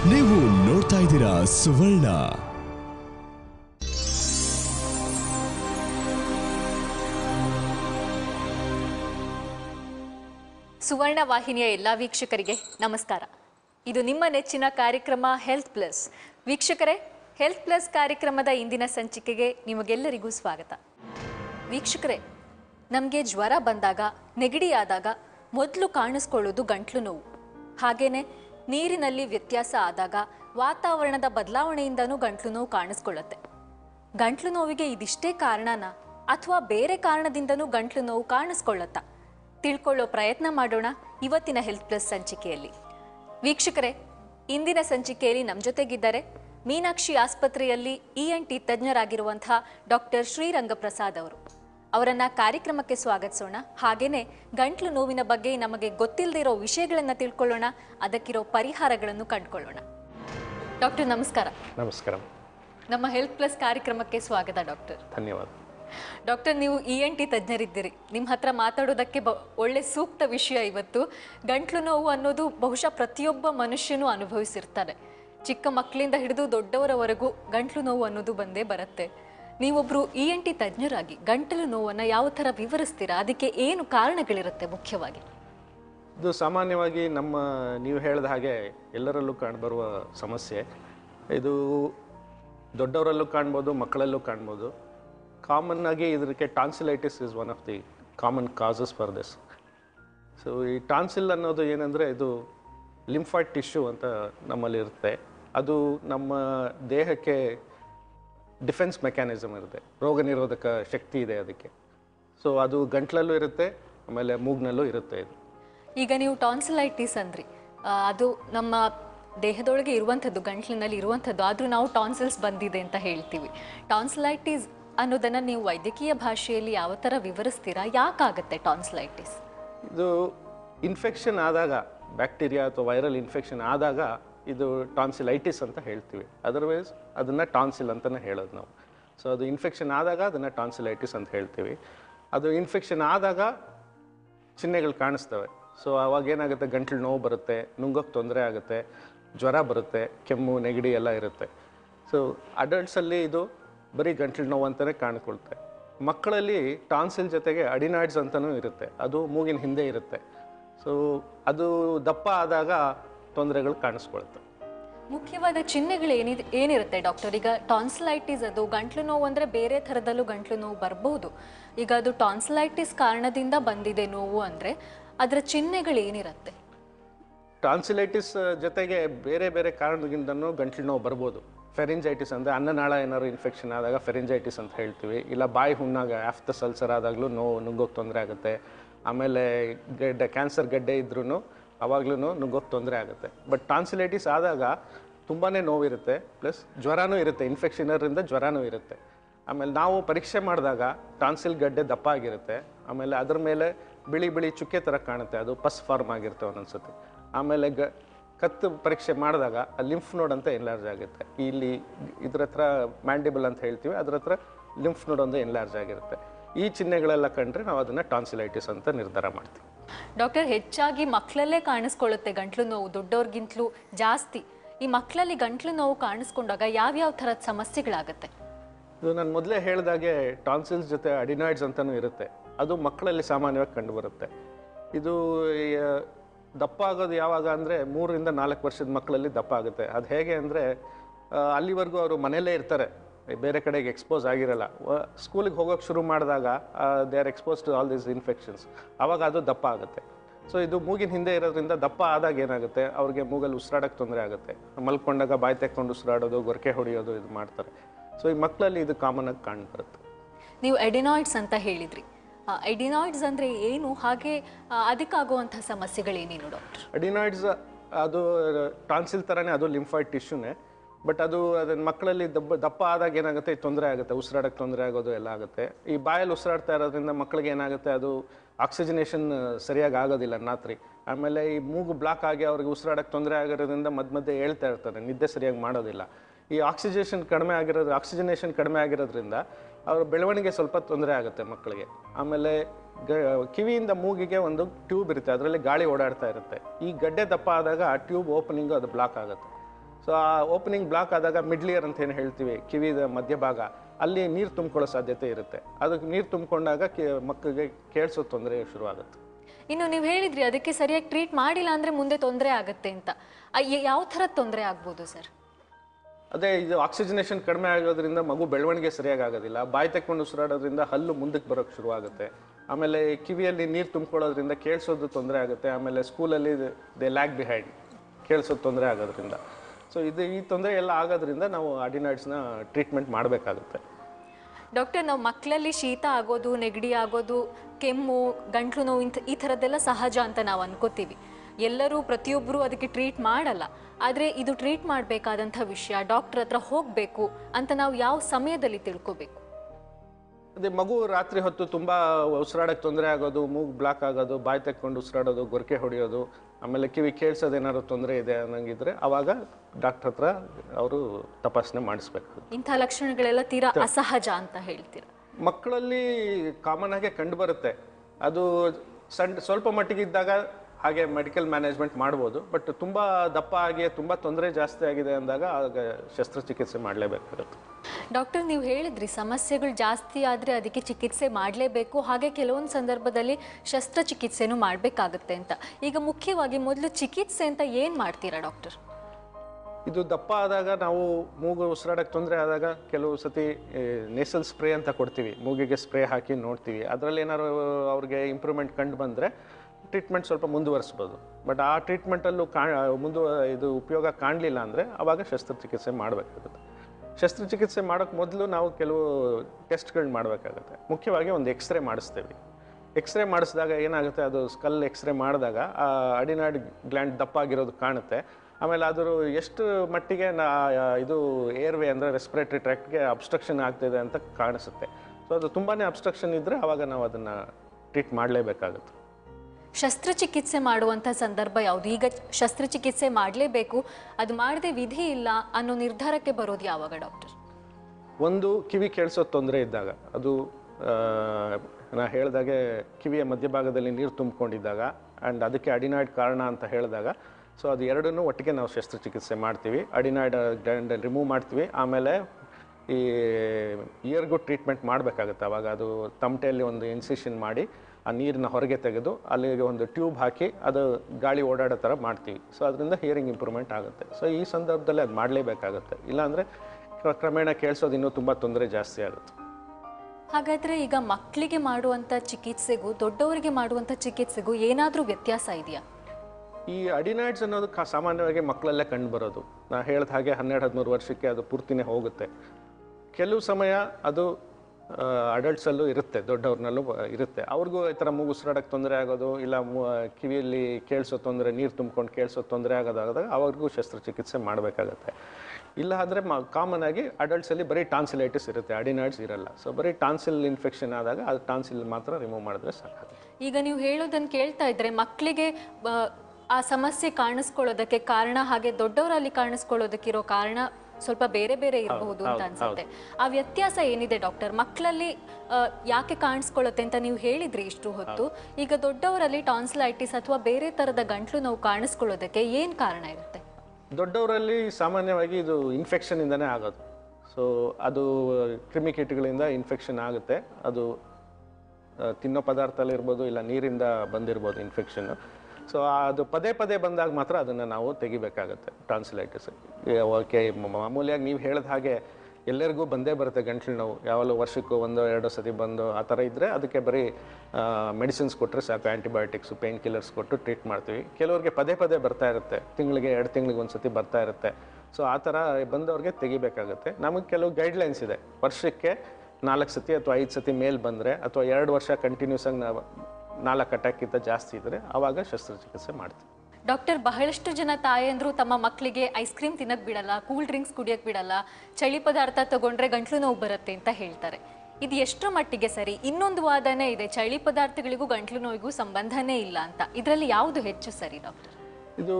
ನೀವು ನೋಡ್ತಾ ಇದ್ದೀರಾ ಸುವರ್ಣ. ಸುವರ್ಣ ವಾಹಿನಿಯ ಎಲ್ಲ ವೀಕ್ಷಕರಿಗೆ ನಮಸ್ಕಾರ. ಇದು ನಿಮ್ಮ ನೆಚ್ಚಿನ ಕಾರ್ಯಕ್ರಮ ಹೆಲ್ತ್ ಪ್ಲಸ್. ವೀಕ್ಷಕರೇ, ಹೆಲ್ತ್ ಪ್ಲಸ್ ಕಾರ್ಯಕ್ರಮದ ಇಂದಿನ ಸಂಚಿಕೆಗೆ ನಿಮಗೆಲ್ಲರಿಗೂ ಸ್ವಾಗತ. ವೀಕ್ಷಕರೇ, ನಮಗೆ ಜ್ವರ ಬಂದಾಗ, ನೆಗಡಿಯಾದಾಗ ಮೊದಲು ಕಾಣಿಸ್ಕೊಳ್ಳೋದು ಗಂಟ್ಲು ನೋವು. ಹಾಗೇನೆ ನೀರಿನಲ್ಲಿ ವ್ಯತ್ಯಾಸ ಆದಾಗ, ವಾತಾವರಣದ ಬದಲಾವಣೆಯಿಂದನೂ ಗಂಟ್ಲು ನೋವು ಕಾಣಿಸ್ಕೊಳ್ಳುತ್ತೆ. ಗಂಟ್ಲು ನೋವಿಗೆ ಇದಿಷ್ಟೇ ಕಾರಣನಾ ಅಥವಾ ಬೇರೆ ಕಾರಣದಿಂದನೂ ಗಂಟ್ಲು ನೋವು ಕಾಣಿಸ್ಕೊಳ್ಳುತ್ತಾ? ತಿಳ್ಕೊಳ್ಳೋ ಪ್ರಯತ್ನ ಮಾಡೋಣ ಇವತ್ತಿನ ಹೆಲ್ತ್ ಪ್ಲಸ್ ಸಂಚಿಕೆಯಲ್ಲಿ. ವೀಕ್ಷಕರೇ, ಇಂದಿನ ಸಂಚಿಕೆಯಲ್ಲಿ ನಮ್ಮ ಜೊತೆಗಿದ್ದಾರೆ ಮೀನಾಕ್ಷಿ ಆಸ್ಪತ್ರೆಯಲ್ಲಿ ENT ತಜ್ಞರಾಗಿರುವಂತಹ ಡಾಕ್ಟರ್ ಶ್ರೀರಂಗಪ್ರಸಾದ್ ಅವರು. ಅವರನ್ನ ಕಾರ್ಯಕ್ರಮಕ್ಕೆ ಸ್ವಾಗತಿಸೋಣ. ಹಾಗೇನೆ ಗಂಟ್ಲು ನೋವಿನ ಬಗ್ಗೆ ನಮಗೆ ಗೊತ್ತಿಲ್ಲದಿರೋ ವಿಷಯಗಳನ್ನು ತಿಳ್ಕೊಳ್ಳೋಣ, ಅದಕ್ಕಿರೋ ಪರಿಹಾರಗಳನ್ನು ಕಂಡುಕೊಳ್ಳೋಣ. ಡಾಕ್ಟರ್ ನಮಸ್ಕಾರ. ನಮಸ್ಕಾರ. ನಮ್ಮ ಹೆಲ್ತ್ ಪ್ಲಸ್ ಕಾರ್ಯಕ್ರಮಕ್ಕೆ ಸ್ವಾಗತ ಡಾಕ್ಟರ್. ಧನ್ಯವಾದ. ಡಾಕ್ಟರ್, ನೀವು ENT ತಜ್ಞರಿದ್ದೀರಿ. ನಿಮ್ಮ ಹತ್ರ ಮಾತಾಡೋದಕ್ಕೆ ಒಳ್ಳೆ ಸೂಕ್ತ ವಿಷಯ ಇವತ್ತು. ಗಂಟ್ಲು ನೋವು ಅನ್ನೋದು ಬಹುಶಃ ಪ್ರತಿಯೊಬ್ಬ ಮನುಷ್ಯನೂ ಅನುಭವಿಸಿರ್ತಾರೆ. ಚಿಕ್ಕ ಮಕ್ಕಳಿಂದ ಹಿಡಿದು ದೊಡ್ಡವರವರೆಗೂ ಗಂಟ್ಲು ನೋವು ಅನ್ನೋದು ಬಂದೇ ಬರುತ್ತೆ. ನೀವೊಬ್ರು ENT ತಜ್ಞರಾಗಿ ಗಂಟಲು ನೋವನ್ನು ಯಾವ ಥರ ವಿವರಿಸ್ತೀರಾ? ಅದಕ್ಕೆ ಏನು ಕಾರಣಗಳಿರುತ್ತೆ ಮುಖ್ಯವಾಗಿ? ಇದು ಸಾಮಾನ್ಯವಾಗಿ ನೀವು ಹೇಳಿದ ಹಾಗೆ ಎಲ್ಲರಲ್ಲೂ ಕಾಣಬರುವ ಸಮಸ್ಯೆ. ಇದು ದೊಡ್ಡವರಲ್ಲೂ ಕಾಣ್ಬೋದು, ಮಕ್ಕಳಲ್ಲೂ ಕಾಣ್ಬೋದು. ಕಾಮನ್ ಆಗಿ ಇದಕ್ಕೆ tonsillitis is one of the common causes for this. So ಈ ಟಾನ್ಸಿಲ್ ಅನ್ನೋದು ಏನಂದರೆ, ಇದು ಲಿಂಫಾಯ್ಡ್ ಟಿಶ್ಯೂ ಅಂತ ನಮ್ಮಲ್ಲಿ ಇರುತ್ತೆ. ಅದು ನಮ್ಮ ದೇಹಕ್ಕೆ ಡಿಫೆನ್ಸ್ ಮೆಕ್ಯಾನಿಸಮ್ ಇರುತ್ತೆ, ರೋಗ ನಿರೋಧಕ ಶಕ್ತಿ ಇದೆ ಅದಕ್ಕೆ. ಸೊ ಅದು ಗಂಟ್ಲಲ್ಲೂ ಇರುತ್ತೆ, ಆಮೇಲೆ ಮೂಗ್ನಲ್ಲೂ ಇರುತ್ತೆ. ಇದು ಈಗ ನೀವು ಟಾನ್ಸಿಲೈಟಿಸ್ ಅಂದ್ರಿ, ಅದು ನಮ್ಮ ದೇಹದೊಳಗೆ ಇರುವಂಥದ್ದು, ಗಂಟ್ಲಿನಲ್ಲಿ ಇರುವಂಥದ್ದು. ಆದರೂ ನಾವು ಟಾನ್ಸಿಲ್ಸ್ ಬಂದಿದೆ ಅಂತ ಹೇಳ್ತೀವಿ. ಟಾನ್ಸಿಲೈಟಿಸ್ ಅನ್ನೋದನ್ನು ನೀವು ವೈದ್ಯಕೀಯ ಭಾಷೆಯಲ್ಲಿ ಯಾವ ಥರ ವಿವರಿಸ್ತೀರಾ? ಯಾಕಾಗುತ್ತೆ ಟಾನ್ಸಿಲೈಟಿಸ್? ಇದು ಇನ್ಫೆಕ್ಷನ್ ಆದಾಗ, ಬ್ಯಾಕ್ಟೀರಿಯಾ ಅಥವಾ ವೈರಲ್ ಇನ್ಫೆಕ್ಷನ್ ಆದಾಗ ಇದು ಟಾನ್ಸಿಲೈಟಿಸ್ ಅಂತ ಹೇಳ್ತೀವಿ. ಅದರ್ವೈಸ್ ಅದನ್ನು ಟಾನ್ಸಿಲ್ ಅಂತಲೇ ಹೇಳೋದು ನಾವು. ಸೊ ಅದು ಇನ್ಫೆಕ್ಷನ್ ಆದಾಗ ಅದನ್ನು ಟಾನ್ಸಿಲೈಟಿಸ್ ಅಂತ ಹೇಳ್ತೀವಿ. ಅದು ಇನ್ಫೆಕ್ಷನ್ ಆದಾಗ ಚಿಹ್ನೆಗಳು ಕಾಣಿಸ್ತವೆ. ಸೊ ಅವಾಗ ಏನಾಗುತ್ತೆ, ಗಂಟ್ಲು ನೋವು ಬರುತ್ತೆ, ನುಂಗೋಕ್ಕೆ ತೊಂದರೆ ಆಗುತ್ತೆ, ಜ್ವರ ಬರುತ್ತೆ, ಕೆಮ್ಮು, ನೆಗಡಿ ಎಲ್ಲ ಇರುತ್ತೆ. ಸೊ ಅಡಲ್ಟ್ಸಲ್ಲಿ ಇದು ಬರೀ ಗಂಟ್ಲು ನೋವು ಅಂತಲೇ ಕಾಣಿಕೊಳ್ತೆ. ಮಕ್ಕಳಲ್ಲಿ ಟಾನ್ಸಿಲ್ ಜೊತೆಗೆ ಅಡಿನಾಯ್ಡ್ಸ್ ಅಂತಲೂ ಇರುತ್ತೆ, ಅದು ಮೂಗಿನ ಹಿಂದೆ ಇರುತ್ತೆ. ಸೊ ಅದು ದಪ್ಪ ಆದಾಗ ತೊಂದರೆಗಳು ಕಾಣಿಸ್ಕೊಳುತ್ತೆ. ಮುಖ್ಯವಾದ ಚಿಹ್ನೆಗಳು ಏನಿರುತ್ತೆ ಡಾಕ್ಟರ್? ಈಗ ಟಾನ್ಸಿಲೈಟಿಸ್, ಅದು ಗಂಟ್ಲು ನೋವು ಅಂದರೆ ಬೇರೆ ಥರದಲ್ಲೂ ಗಂಟ್ಲು ನೋವು ಬರ್ಬೋದು. ಈಗ ಅದು ಟಾನ್ಸಿಲೈಟಿಸ್ ಕಾರಣದಿಂದ ಬಂದಿದೆ ನೋವು ಅಂದರೆ ಅದರ ಚಿಹ್ನೆಗಳು ಏನಿರುತ್ತೆ? ಟಾನ್ಸಿಲೈಟಿಸ್ ಜೊತೆಗೆ ಬೇರೆ ಬೇರೆ ಕಾರಣದಿಂದನೂ ಗಂಟ್ಲು ನೋವು ಬರ್ಬೋದು. ಫೆರಿಂಜೈಟಿಸ್ ಅಂದರೆ ಅನ್ನನಾಳ ಏನಾದ್ರು ಇನ್ಫೆಕ್ಷನ್ ಆದಾಗ ಫೆರಿಂಜೈಟಿಸ್ ಅಂತ ಹೇಳ್ತೀವಿ. ಇಲ್ಲ ಬಾಯಿ ಹುಣ್ಣಾಗ ಆಫ್ಟರ್ ಸಲ್ಸರ್ ಆದಾಗಲೂ ನುಂಗೋಕ್ಕೆ ತೊಂದರೆ ಆಗುತ್ತೆ. ಆಮೇಲೆ ಕ್ಯಾನ್ಸರ್ ಗಡ್ಡೆ ಇದ್ರೂ ಅವಾಗ್ಲೂ ನುಂಗೋಕ್ಕೆ ತೊಂದರೆ ಆಗುತ್ತೆ. ಬಟ್ ಟಾನ್ಸಿಲೈಟಿಸ್ ಆದಾಗ ತುಂಬಾ ನೋವಿರುತ್ತೆ, ಪ್ಲಸ್ ಜ್ವರನೂ ಇರುತ್ತೆ. ಇನ್ಫೆಕ್ಷನರಿಂದ ಜ್ವರನೂ ಇರುತ್ತೆ. ಆಮೇಲೆ ನಾವು ಪರೀಕ್ಷೆ ಮಾಡಿದಾಗ ಟಾನ್ಸಿಲ್ ಗಡ್ಡೆ ದಪ್ಪ ಆಗಿರುತ್ತೆ. ಆಮೇಲೆ ಅದ್ರ ಮೇಲೆ ಬಿಳಿ ಬಿಳಿ ಚುಕ್ಕೆ ಥರ ಕಾಣುತ್ತೆ, ಅದು ಪಸ್ ಫಾರ್ಮ್ ಆಗಿರುತ್ತೆ ಒಂದೊಂದ್ಸತಿ. ಆಮೇಲೆ ಕತ್ತು ಪರೀಕ್ಷೆ ಮಾಡಿದಾಗ ಲಿಂಫ್ ನೋಡ್ ಅಂತ ಎನ್ಲಾರ್ಜ್ ಆಗುತ್ತೆ. ಇಲ್ಲಿ ಇದ್ರ ಹತ್ರ ಮ್ಯಾಂಡಿಬಲ್ ಅಂತ ಹೇಳ್ತೀವಿ, ಅದ್ರ ಹತ್ರ ಲಿಂಫ್ ನೋಡ್ ಒಂದು ಎನ್ಲಾರ್ಜ್ ಆಗಿರುತ್ತೆ. ಈ ಚಿಹ್ನೆಗಳೆಲ್ಲ ಕಂಡ್ರೆ ನಾವು ಅದನ್ನು ಟಾನ್ಸಿಲೈಟಿಸ್ ಅಂತ ನಿರ್ಧಾರ ಮಾಡ್ತೀವಿ. ಡಾಕ್ಟರ್, ಹೆಚ್ಚಾಗಿ ಮಕ್ಕಳಲ್ಲೇ ಕಾಣಿಸ್ಕೊಳ್ಳುತ್ತೆ ಗಂಟ್ಲು ನೋವು, ದೊಡ್ಡವ್ರಿಗಿಂತಲೂ ಜಾಸ್ತಿ. ಈ ಮಕ್ಕಳಲ್ಲಿ ಗಂಟ್ಲು ನೋವು ಕಾಣಿಸ್ಕೊಂಡಾಗ ಯಾವ್ಯಾವ ಥರದ ಸಮಸ್ಯೆಗಳಾಗುತ್ತೆ? ಇದು ನಾನು ಮೊದಲೇ ಹೇಳಿದಾಗೆ ಟಾನ್ಸಿಲ್ಸ್ ಜೊತೆ ಅಡಿನಾಯ್ಡ್ಸ್ ಅಂತಲೂ ಇರುತ್ತೆ, ಅದು ಮಕ್ಕಳಲ್ಲಿ ಸಾಮಾನ್ಯವಾಗಿ ಕಂಡುಬರುತ್ತೆ. ಇದು ದಪ್ಪ ಆಗೋದು ಯಾವಾಗ ಅಂದರೆ 3 ರಿಂದ 4 ವರ್ಷದ ಮಕ್ಕಳಲ್ಲಿ ದಪ್ಪ ಆಗುತ್ತೆ. ಅದು ಹೇಗೆ ಅಂದರೆ, ಅಲ್ಲಿವರೆಗೂ ಅವರು ಮನೆಯಲ್ಲೇ ಇರ್ತಾರೆ, ಬೇರೆ ಕಡೆಗೆ ಎಕ್ಸ್ಪೋಸ್ ಆಗಿರಲ್ಲ. ಸ್ಕೂಲಿಗೆ ಹೋಗೋಕ್ಕೆ ಶುರು ಮಾಡಿದಾಗ they are exposed to all these infections, ಆವಾಗ ಅದು ದಪ್ಪ ಆಗುತ್ತೆ. ಸೊ ಇದು ಮೂಗಿನ ಹಿಂದೆ ಇರೋದ್ರಿಂದ ದಪ್ಪ ಆದಾಗ ಏನಾಗುತ್ತೆ, ಅವ್ರಿಗೆ ಮೂಗಲ್ಲಿ ಉಸಿರಾಡೋಕ್ಕೆ ತೊಂದರೆ ಆಗುತ್ತೆ. ಮಲ್ಕೊಂಡಾಗ ಬಾಯಿ ತೆಕ್ಕೊಂಡು ಉಸಿರಾಡೋದು, ಗೊರಕೆ ಹೊಡೆಯೋದು ಇದು ಮಾಡ್ತಾರೆ. ಸೊ ಈ ಮಕ್ಕಳಲ್ಲಿ ಇದು ಕಾಮನ್ ಆಗಿ ಕಾಣ್ಬರುತ್ತೆ. ನೀವು ಎಡಿನಾಯ್ಡ್ಸ್ ಅಂತ ಹೇಳಿದ್ರಿ. ಎಡಿನಾಯ್ಡ್ಸ್ ಅಂದರೆ ಏನು? ಹಾಗೆ ಅದಕ್ಕಾಗುವಂಥ ಸಮಸ್ಯೆಗಳೇನೇನು ಡಾಕ್ಟರ್? ಅಡಿನಾಯ್ಡ್ಸ್ ಅದು ಟಾನ್ಸಿಲ್ ಥರನೇ, ಅದು ಲಿಂಫಾಯ್ಡ್ ಟಿಶ್ಯೂನೇ. ಬಟ್ ಅದನ್ನ ಮಕ್ಕಳಲ್ಲಿ ದಪ್ಪ ಆದಾಗ ಏನಾಗುತ್ತೆ, ತೊಂದರೆ ಆಗುತ್ತೆ, ಉಸಿರಾಡೋಕ್ಕೆ ತೊಂದರೆ ಆಗೋದು ಎಲ್ಲ ಆಗುತ್ತೆ. ಈ ಬಾಯಲ್ಲಿ ಉಸಿರಾಡ್ತಾ ಇರೋದ್ರಿಂದ ಮಕ್ಕಳಿಗೆ ಏನಾಗುತ್ತೆ, ಅದು ಆಕ್ಸಿಜನೇಷನ್ ಸರಿಯಾಗಿ ಆಗೋದಿಲ್ಲ ರಾತ್ರಿ. ಆಮೇಲೆ ಈ ಮೂಗು ಬ್ಲಾಕ್ ಆಗಿ ಅವ್ರಿಗೆ ಉಸಿರಾಡೋಕ್ಕೆ ತೊಂದರೆ ಆಗಿರೋದ್ರಿಂದ ಮಧ್ಯೆ ಹೇಳ್ತಾ ಇರ್ತಾರೆ, ನಿದ್ದೆ ಸರಿಯಾಗಿ ಮಾಡೋದಿಲ್ಲ. ಈ ಆಕ್ಸಿಜನೇಷನ್ ಕಡಿಮೆ ಆಗಿರೋದ್ರಿಂದ ಅವ್ರ ಬೆಳವಣಿಗೆ ಸ್ವಲ್ಪ ತೊಂದರೆ ಆಗುತ್ತೆ ಮಕ್ಕಳಿಗೆ. ಆಮೇಲೆ ಕಿವಿಯಿಂದ ಮೂಗಿಗೆ ಒಂದು ಟ್ಯೂಬ್ ಇರುತ್ತೆ, ಅದರಲ್ಲಿ ಗಾಳಿ ಓಡಾಡ್ತಾ ಇರುತ್ತೆ. ಈ ಗಡ್ಡೆ ದಪ್ಪ ಆದಾಗ ಆ ಟ್ಯೂಬ್ ಓಪನಿಂಗು ಅದು ಬ್ಲಾಕ್ ಆಗುತ್ತೆ. ಸೊ ಆ ಓಪನಿಂಗ್ ಬ್ಲಾಕ್ ಆದಾಗ ಮಿಡ್ಲಿಯರ್ ಅಂತ ಏನು ಹೇಳ್ತೀವಿ, ಕಿವಿದ ಮಧ್ಯಭಾಗ, ಅಲ್ಲಿ ನೀರು ತುಂಬಿಕೊಳ್ಳೋ ಸಾಧ್ಯತೆ ಇರುತ್ತೆ. ಅದಕ್ಕೆ ನೀರು ತುಂಬಿಕೊಂಡಾಗ ಮಕ್ಕಳಿಗೆ ಕೇಳಿಸೋ ತೊಂದರೆ ಶುರುವಾಗುತ್ತೆ. ಇನ್ನು ನೀವು ಹೇಳಿದ್ರಿ ಅದಕ್ಕೆ ಸರಿಯಾಗಿ ಟ್ರೀಟ್ ಮಾಡಿಲ್ಲ ಅಂದರೆ ಮುಂದೆ ತೊಂದರೆ ಆಗುತ್ತೆ ಅಂತ. ಯಾವ ಥರದ ತೊಂದರೆ ಆಗ್ಬೋದು ಸರ್? ಅದೇ ಇದು ಆಕ್ಸಿಜನೇಷನ್ ಕಡಿಮೆ ಆಗೋದ್ರಿಂದ ಮಗು ಬೆಳವಣಿಗೆ ಸರಿಯಾಗಿ ಆಗೋದಿಲ್ಲ. ಬಾಯಿ ತೆಕ್ಕೊಂಡು ಉಸಿರಾಡೋದ್ರಿಂದ ಹಲ್ಲು ಮುಂದಕ್ಕೆ ಬರೋಕ್ಕೆ ಶುರುವಾಗುತ್ತೆ. ಆಮೇಲೆ ಕಿವಿಯಲ್ಲಿ ನೀರು ತುಂಬಿಕೊಳ್ಳೋದ್ರಿಂದ ಕೇಳಿಸೋದು ತೊಂದರೆ ಆಗುತ್ತೆ. ಆಮೇಲೆ ಸ್ಕೂಲಲ್ಲಿ ದೇ ಲ್ಯಾಗ್ ಬಿಹೈಂಡ್, ಕೇಳಿಸೋದು ತೊಂದರೆ ಆಗೋದ್ರಿಂದ. ಸೊ ಈ ತೊಂದರೆ ಎಲ್ಲ ಆಗೋದ್ರಿಂದ ನಾವು ಅಡಿನಾಯ್ಡ್ಸ್ನ ಟ್ರೀಟ್ಮೆಂಟ್ ಮಾಡಬೇಕಾಗುತ್ತೆ. ಡಾಕ್ಟರ್, ನಾವು ಮಕ್ಕಳಲ್ಲಿ ಶೀತ ಆಗೋದು, ನೆಗಡಿ ಆಗೋದು, ಕೆಮ್ಮು, ಗಂಟ್ಲು ನೋವು ಈ ಥರದ್ದೆಲ್ಲ ಸಹಜ ಅಂತ ನಾವು ಅನ್ಕೋತೀವಿ. ಎಲ್ಲರೂ ಪ್ರತಿಯೊಬ್ಬರು ಅದಕ್ಕೆ ಟ್ರೀಟ್ ಮಾಡಲ್ಲ. ಆದರೆ ಇದು ಟ್ರೀಟ್ ಮಾಡಬೇಕಾದಂಥ ವಿಷಯ, ಡಾಕ್ಟ್ರ್ ಹತ್ರ ಹೋಗಬೇಕು ಅಂತ ನಾವು ಯಾವ ಸಮಯದಲ್ಲಿ ತಿಳ್ಕೊಬೇಕು? ಅದೇ ಮಗು ರಾತ್ರಿ ಹೊತ್ತು ತುಂಬ ಉಸಿರಾಡೋಕ್ಕೆ ತೊಂದರೆ ಆಗೋದು, ಮೂಗು ಬ್ಲಾಕ್ ಆಗೋದು, ಬಾಯಿ ತೆಕ್ಕೊಂಡು ಉಸಿರಾಡೋದು, ಗೊರಕೆ ಹೊಡೆಯೋದು, ಆಮೇಲೆ ಕಿವಿ ಕೇಳಿಸೋದೇನಾದ್ರು ತೊಂದರೆ ಇದೆ ಅನ್ನಂಗಿದ್ರೆ ಅವಾಗ ಡಾಕ್ಟ್ರ್ ಹತ್ರ ಅವರು ತಪಾಸಣೆ ಮಾಡಿಸ್ಬೇಕು. ಇಂಥ ಲಕ್ಷಣಗಳೆಲ್ಲ ತೀರಾ ಅಸಹಜ ಅಂತ ಹೇಳ್ತೀರಾ? ಮಕ್ಕಳಲ್ಲಿ ಕಾಮನ್ ಆಗಿ ಕಂಡು ಬರುತ್ತೆ. ಅದು ಸ್ವಲ್ಪ ಮಟ್ಟಿಗೆ ಇದ್ದಾಗ ಹಾಗೆ ಮೆಡಿಕಲ್ ಮ್ಯಾನೇಜ್ಮೆಂಟ್ ಮಾಡ್ಬೋದು. ಬಟ್ ತುಂಬ ದಪ್ಪ ಆಗಿ ತುಂಬ ತೊಂದರೆ ಜಾಸ್ತಿ ಆಗಿದೆ ಅಂದಾಗ ಆಗ ಶಸ್ತ್ರಚಿಕಿತ್ಸೆ ಮಾಡಲೇಬೇಕಾಗುತ್ತೆ. ಡಾಕ್ಟರ್, ನೀವು ಹೇಳಿದ್ರಿ ಸಮಸ್ಯೆಗಳು ಜಾಸ್ತಿ ಆದರೆ ಅದಕ್ಕೆ ಚಿಕಿತ್ಸೆ ಮಾಡಲೇಬೇಕು, ಹಾಗೆ ಕೆಲವೊಂದು ಸಂದರ್ಭದಲ್ಲಿ ಶಸ್ತ್ರಚಿಕಿತ್ಸೆನೂ ಮಾಡಬೇಕಾಗುತ್ತೆ ಅಂತ. ಈಗ ಮುಖ್ಯವಾಗಿ ಮೊದಲು ಚಿಕಿತ್ಸೆ ಅಂತ ಏನು ಮಾಡ್ತೀರಾ ಡಾಕ್ಟರ್? ಇದು ದಪ್ಪ ಆದಾಗ ನಾವು ಮೂಗು ಉಸಿರಾಡಕ್ಕೆ ತೊಂದರೆ ಆದಾಗ ಕೆಲವು ಸತಿ ನೇಸಲ್ ಸ್ಪ್ರೇ ಅಂತ ಕೊಡ್ತೀವಿ, ಮೂಗಿಗೆ ಸ್ಪ್ರೇ ಹಾಕಿ ನೋಡ್ತೀವಿ. ಅದರಲ್ಲಿ ಏನಾದ್ರು ಅವ್ರಿಗೆ ಇಂಪ್ರೂವ್ಮೆಂಟ್ ಕಂಡು ಬಂದರೆ ಟ್ರೀಟ್ಮೆಂಟ್ ಸ್ವಲ್ಪ ಮುಂದುವರಿಸ್ಬೋದು. ಬಟ್ ಆ ಟ್ರೀಟ್ಮೆಂಟಲ್ಲೂ ಇದು ಉಪಯೋಗ ಕಾಣಲಿಲ್ಲ ಅಂದರೆ ಆವಾಗ ಶಸ್ತ್ರಚಿಕಿತ್ಸೆ ಮಾಡಬೇಕಾಗುತ್ತೆ. ಶಸ್ತ್ರಚಿಕಿತ್ಸೆ ಮಾಡೋಕ್ಕೆ ಮೊದಲು ನಾವು ಕೆಲವು ಟೆಸ್ಟ್ಗಳನ್ನ ಮಾಡಬೇಕಾಗುತ್ತೆ. ಮುಖ್ಯವಾಗಿ ಒಂದು ಎಕ್ಸ್ರೇ ಮಾಡಿಸ್ತೀವಿ. ಎಕ್ಸ್ರೇ ಮಾಡಿಸಿದಾಗ ಏನಾಗುತ್ತೆ, ಅದು ಸ್ಕಲ್ ಎಕ್ಸ್ರೇ ಮಾಡಿದಾಗ ಆ ಅಡಿನಾಯ್ಡ್ ಗ್ಲ್ಯಾಂಡ್ ದಪ್ಪ ಆಗಿರೋದು ಕಾಣುತ್ತೆ. ಆಮೇಲೆ ಅದು ಎಷ್ಟು ಮಟ್ಟಿಗೆ ಇದು ಏರ್ವೇ ಅಂದರೆ ರೆಸ್ಪಿರೇಟರಿ ಟ್ರ್ಯಾಕ್ಟ್ಗೆ ಅಬ್ಸ್ಟ್ರಕ್ಷನ್ ಆಗ್ತಿದೆ ಅಂತ ಕಾಣಿಸುತ್ತೆ. ಸೊ ಅದು ತುಂಬಾ ಅಬ್ಸ್ಟ್ರಕ್ಷನ್ ಇದ್ದರೆ ಆವಾಗ ನಾವು ಅದನ್ನು ಟ್ರೀಟ್ ಮಾಡಲೇಬೇಕಾಗುತ್ತೆ. ಶಸ್ತ್ರಚಿಕಿತ್ಸೆ ಮಾಡುವಂಥ ಸಂದರ್ಭ ಯಾವುದು? ಈಗ ಶಸ್ತ್ರಚಿಕಿತ್ಸೆ ಮಾಡಲೇಬೇಕು, ಅದು ಮಾಡದೆ ವಿಧಿ ಇಲ್ಲ ಅನ್ನೋ ನಿರ್ಧಾರಕ್ಕೆ ಬರೋದು ಯಾವಾಗ ಡಾಕ್ಟರ್? ಒಂದು ಕಿವಿ ಕೇಳಿಸೋ ತೊಂದರೆ ಇದ್ದಾಗ, ಅದು ನಾ ಹೇಳಿದಾಗೆ ಕಿವಿಯ ಮಧ್ಯಭಾಗದಲ್ಲಿ ನೀರು ತುಂಬಿಕೊಂಡಿದ್ದಾಗ ಆ್ಯಂಡ್ ಅದಕ್ಕೆ ಅಡಿನಾಯ್ಡ್ ಕಾರಣ ಅಂತ ಹೇಳಿದಾಗ, ಸೊ ಅದು ಎರಡನ್ನೂ ಒಟ್ಟಿಗೆ ನಾವು ಶಸ್ತ್ರಚಿಕಿತ್ಸೆ ಮಾಡ್ತೀವಿ. ಅಡಿನಾಯ್ಡ್ ಗ್ಲ್ಯಾಂಡ್ ರಿಮೂವ್ ಮಾಡ್ತೀವಿ. ಆಮೇಲೆ ಈ ಇಯರ್ಗೂ ಟ್ರೀಟ್ಮೆಂಟ್ ಮಾಡಬೇಕಾಗುತ್ತೆ. ಆವಾಗ ಅದು ತಮಟೆಯಲ್ಲಿ ಒಂದು ಇನ್ಸಿಷನ್ ಮಾಡಿ ಆ ನೀರನ್ನ ಹೊರಗೆ ತೆಗೆದು ಅಲ್ಲಿಗೆ ಒಂದು ಟ್ಯೂಬ್ ಹಾಕಿ ಅದು ಗಾಳಿ ಓಡಾಡೋ ಥರ ಮಾಡ್ತೀವಿ. ಸೊ ಅದರಿಂದ ಹಿಯರಿಂಗ್ ಇಂಪ್ರೂವ್ಮೆಂಟ್ ಆಗುತ್ತೆ. ಸೊ ಈ ಸಂದರ್ಭದಲ್ಲಿ ಅದು ಮಾಡಲೇಬೇಕಾಗುತ್ತೆ. ಇಲ್ಲಾಂದರೆ ಕ್ರಮೇಣ ಕೇಳಿಸೋದು ಇನ್ನೂ ತುಂಬ ತೊಂದರೆ ಜಾಸ್ತಿ ಆಗುತ್ತೆ. ಹಾಗಾದರೆ ಈಗ ಮಕ್ಕಳಿಗೆ ಮಾಡುವಂಥ ಚಿಕಿತ್ಸೆಗೂ ದೊಡ್ಡವರಿಗೆ ಮಾಡುವಂಥ ಚಿಕಿತ್ಸೆಗೂ ಏನಾದರೂ ವ್ಯತ್ಯಾಸ ಇದೆಯಾ? ಈ ಅಡಿನಾಯ್ಡ್ಸ್ ಅನ್ನೋದು ಸಾಮಾನ್ಯವಾಗಿ ಮಕ್ಕಳಲ್ಲೇ ಕಂಡು ಬರೋದು. ನಾ ಹೇಳಿದ ಹಾಗೆ 12-13 ವರ್ಷಕ್ಕೆ ಅದು ಪೂರ್ತಿನೇ ಹೋಗುತ್ತೆ. ಕೆಲವು ಸಮಯ ಅದು ಅಡಲ್ಟ್ಸಲ್ಲೂ ಇರುತ್ತೆ, ದೊಡ್ಡವ್ರನ್ನಲ್ಲೂ ಇರುತ್ತೆ. ಅವ್ರಿಗೂ ಈ ಥರ ಮೂಗು ಉಸಿರಾಡಕ್ಕೆ ತೊಂದರೆ ಆಗೋದು, ಇಲ್ಲ ಕಿವಿಯಲ್ಲಿ ಕೇಳಿಸೋ ತೊಂದರೆ, ನೀರು ತುಂಬ್ಕೊಂಡು ಕೇಳಿಸೋ ತೊಂದರೆ ಆಗೋದಾದಾಗ ಅವ್ರಿಗೂ ಶಸ್ತ್ರಚಿಕಿತ್ಸೆ ಮಾಡಬೇಕಾಗತ್ತೆ. ಇಲ್ಲ ಅಂದರೆ ಕಾಮನ್ ಆಗಿ ಅಡಲ್ಟ್ಸಲ್ಲಿ ಬರೀ ಟಾನ್ಸಿಲೈಟಿಸ್ ಇರುತ್ತೆ, ಅಡಿನಾಯ್ಡ್ಸ್ ಇರಲ್ಲ. ಸೊ ಬರೀ ಟಾನ್ಸಿಲ್ ಇನ್ಫೆಕ್ಷನ್ ಆದಾಗ ಅದು ಟಾನ್ಸಿಲ್ ಮಾತ್ರ ರಿಮೂವ್ ಮಾಡಿದ್ರೆ ಸಾಕಾಗುತ್ತೆ. ಈಗ ನೀವು ಹೇಳೋದನ್ನು ಕೇಳ್ತಾ ಇದ್ರೆ ಮಕ್ಕಳಿಗೆ ಆ ಸಮಸ್ಯೆ ಕಾಣಿಸ್ಕೊಳ್ಳೋದಕ್ಕೆ ಕಾರಣ ಹಾಗೆ ದೊಡ್ಡವರಲ್ಲಿ ಕಾಣಿಸ್ಕೊಳ್ಳೋದಕ್ಕಿರೋ ಕಾರಣ ಸ್ವಲ್ಪ ಬೇರೆ ಬೇರೆ ಇರಬಹುದು ಅಂತ ಅನ್ಸುತ್ತೆ. ಆ ವ್ಯತ್ಯಾಸ ಏನಿದೆ ಡಾಕ್ಟರ್? ಮಕ್ಕಳಲ್ಲಿ ಯಾಕೆ ಕಾಣಿಸ್ಕೊಳ್ಳುತ್ತೆ ಅಂತ ನೀವು ಹೇಳಿದ್ರಿ ಇಷ್ಟು ಹೊತ್ತು. ಈಗ ದೊಡ್ಡವರಲ್ಲಿ ಟಾನ್ಸಿಲೈಟಿಸ್ ಅಥವಾ ಬೇರೆ ತರದ ಗಂಟ್ಲು ನೋವು ಕಾಣಿಸ್ಕೊಳ್ಳೋದಕ್ಕೆ ಏನು ಕಾರಣ ಇರುತ್ತೆ? ದೊಡ್ಡವರಲ್ಲಿ ಸಾಮಾನ್ಯವಾಗಿ ಇದು ಇನ್ಫೆಕ್ಷನ್ ಇಂದನೇ ಆಗೋದು. ಸೊ ಅದು ಕ್ರಿಮಿಕೀಟಗಳಿಂದ ಇನ್ಫೆಕ್ಷನ್ ಆಗುತ್ತೆ. ಅದು ತಿನ್ನೋ ಪದಾರ್ಥದಲ್ಲಿರ್ಬೋದು, ಇಲ್ಲ ನೀರಿಂದ ಬಂದಿರ್ಬೋದು ಇನ್ಫೆಕ್ಷನ್. ಸೊ ಅದು ಪದೇ ಪದೇ ಬಂದಾಗ ಮಾತ್ರ ಅದನ್ನು ನಾವು ತೆಗಿಬೇಕಾಗತ್ತೆ ಟಾನ್ಸಿಲೈಟಿಸ್. ಓಕೆ, ಮಾಮೂಲಿಯಾಗಿ ನೀವು ಹೇಳಿದ ಹಾಗೆ ಎಲ್ಲರಿಗೂ ಬಂದೇ ಬರುತ್ತೆ ಗಂಟ್ಲು ನೋವು. ಯಾವಾಗಲೂ ವರ್ಷಕ್ಕೂ 1-2 ಸತಿ ಬಂದು ಆ ಥರ ಇದ್ದರೆ ಅದಕ್ಕೆ ಬರೀ ಮೆಡಿಸಿನ್ಸ್ ಕೊಟ್ಟರೆ ಸಾಕು, ಆ್ಯಂಟಿಬಯೋಟಿಕ್ಸು, ಪೇಯ್ನ್ ಕಿಲ್ಲರ್ಸ್ ಕೊಟ್ಟು ಟ್ರೀಟ್ ಮಾಡ್ತೀವಿ. ಕೆಲವ್ರಿಗೆ ಪದೇ ಪದೇ ಬರ್ತಾ ಇರುತ್ತೆ, ತಿಂಗಳಿಗೆ 2 ತಿಂಗಳಿಗೆ ಒಂದು ಸತಿ ಬರ್ತಾ ಇರುತ್ತೆ. ಸೊ ಆ ಥರ ಬಂದವ್ರಿಗೆ ತೆಗಿಬೇಕಾಗುತ್ತೆ. ನಮಗೆ ಕೆಲವು ಗೈಡ್ಲೈನ್ಸ್ ಇದೆ. ವರ್ಷಕ್ಕೆ 4 ಸತಿ ಅಥವಾ 5 ಸತಿ ಮೇಲೆ ಬಂದರೆ, ಅಥವಾ 2 ವರ್ಷ ಕಂಟಿನ್ಯೂಸ್ ಆಗಿ 4 ಅಟ್ಯಾಕ್ಕಿಂತ ಜಾಸ್ತಿ ಇದ್ದರೆ ಆವಾಗ ಶಸ್ತ್ರಚಿಕಿತ್ಸೆ ಮಾಡ್ತೀವಿ. ಡಾಕ್ಟರ್, ಬಹಳಷ್ಟು ಜನ ತಾಯಂದ್ರು ತಮ್ಮ ಮಕ್ಕಳಿಗೆ ಐಸ್ ಕ್ರೀಮ್ ತಿನ್ನಕ್ಕೆ ಬಿಡಲ್ಲ, ಕೂಲ್ ಡ್ರಿಂಕ್ಸ್ ಕುಡಿಯೋಕ್ಕೆ ಬಿಡಲ್ಲ, ಚಳಿ ಪದಾರ್ಥ ತಗೊಂಡ್ರೆ ಗಂಟ್ಲು ನೋವು ಬರುತ್ತೆ ಅಂತ ಹೇಳ್ತಾರೆ. ಇದು ಎಷ್ಟರ ಮಟ್ಟಿಗೆ ಸರಿ? ಇನ್ನೊಂದು ವಾದನೆ ಇದೆ, ಚಳಿ ಪದಾರ್ಥಗಳಿಗೂ ಗಂಟ್ಲು ನೋವಿಗೂ ಸಂಬಂಧನೇ ಇಲ್ಲ ಅಂತ. ಇದರಲ್ಲಿ ಯಾವುದು ಹೆಚ್ಚು ಸರಿ ಡಾಕ್ಟರ್? ಇದು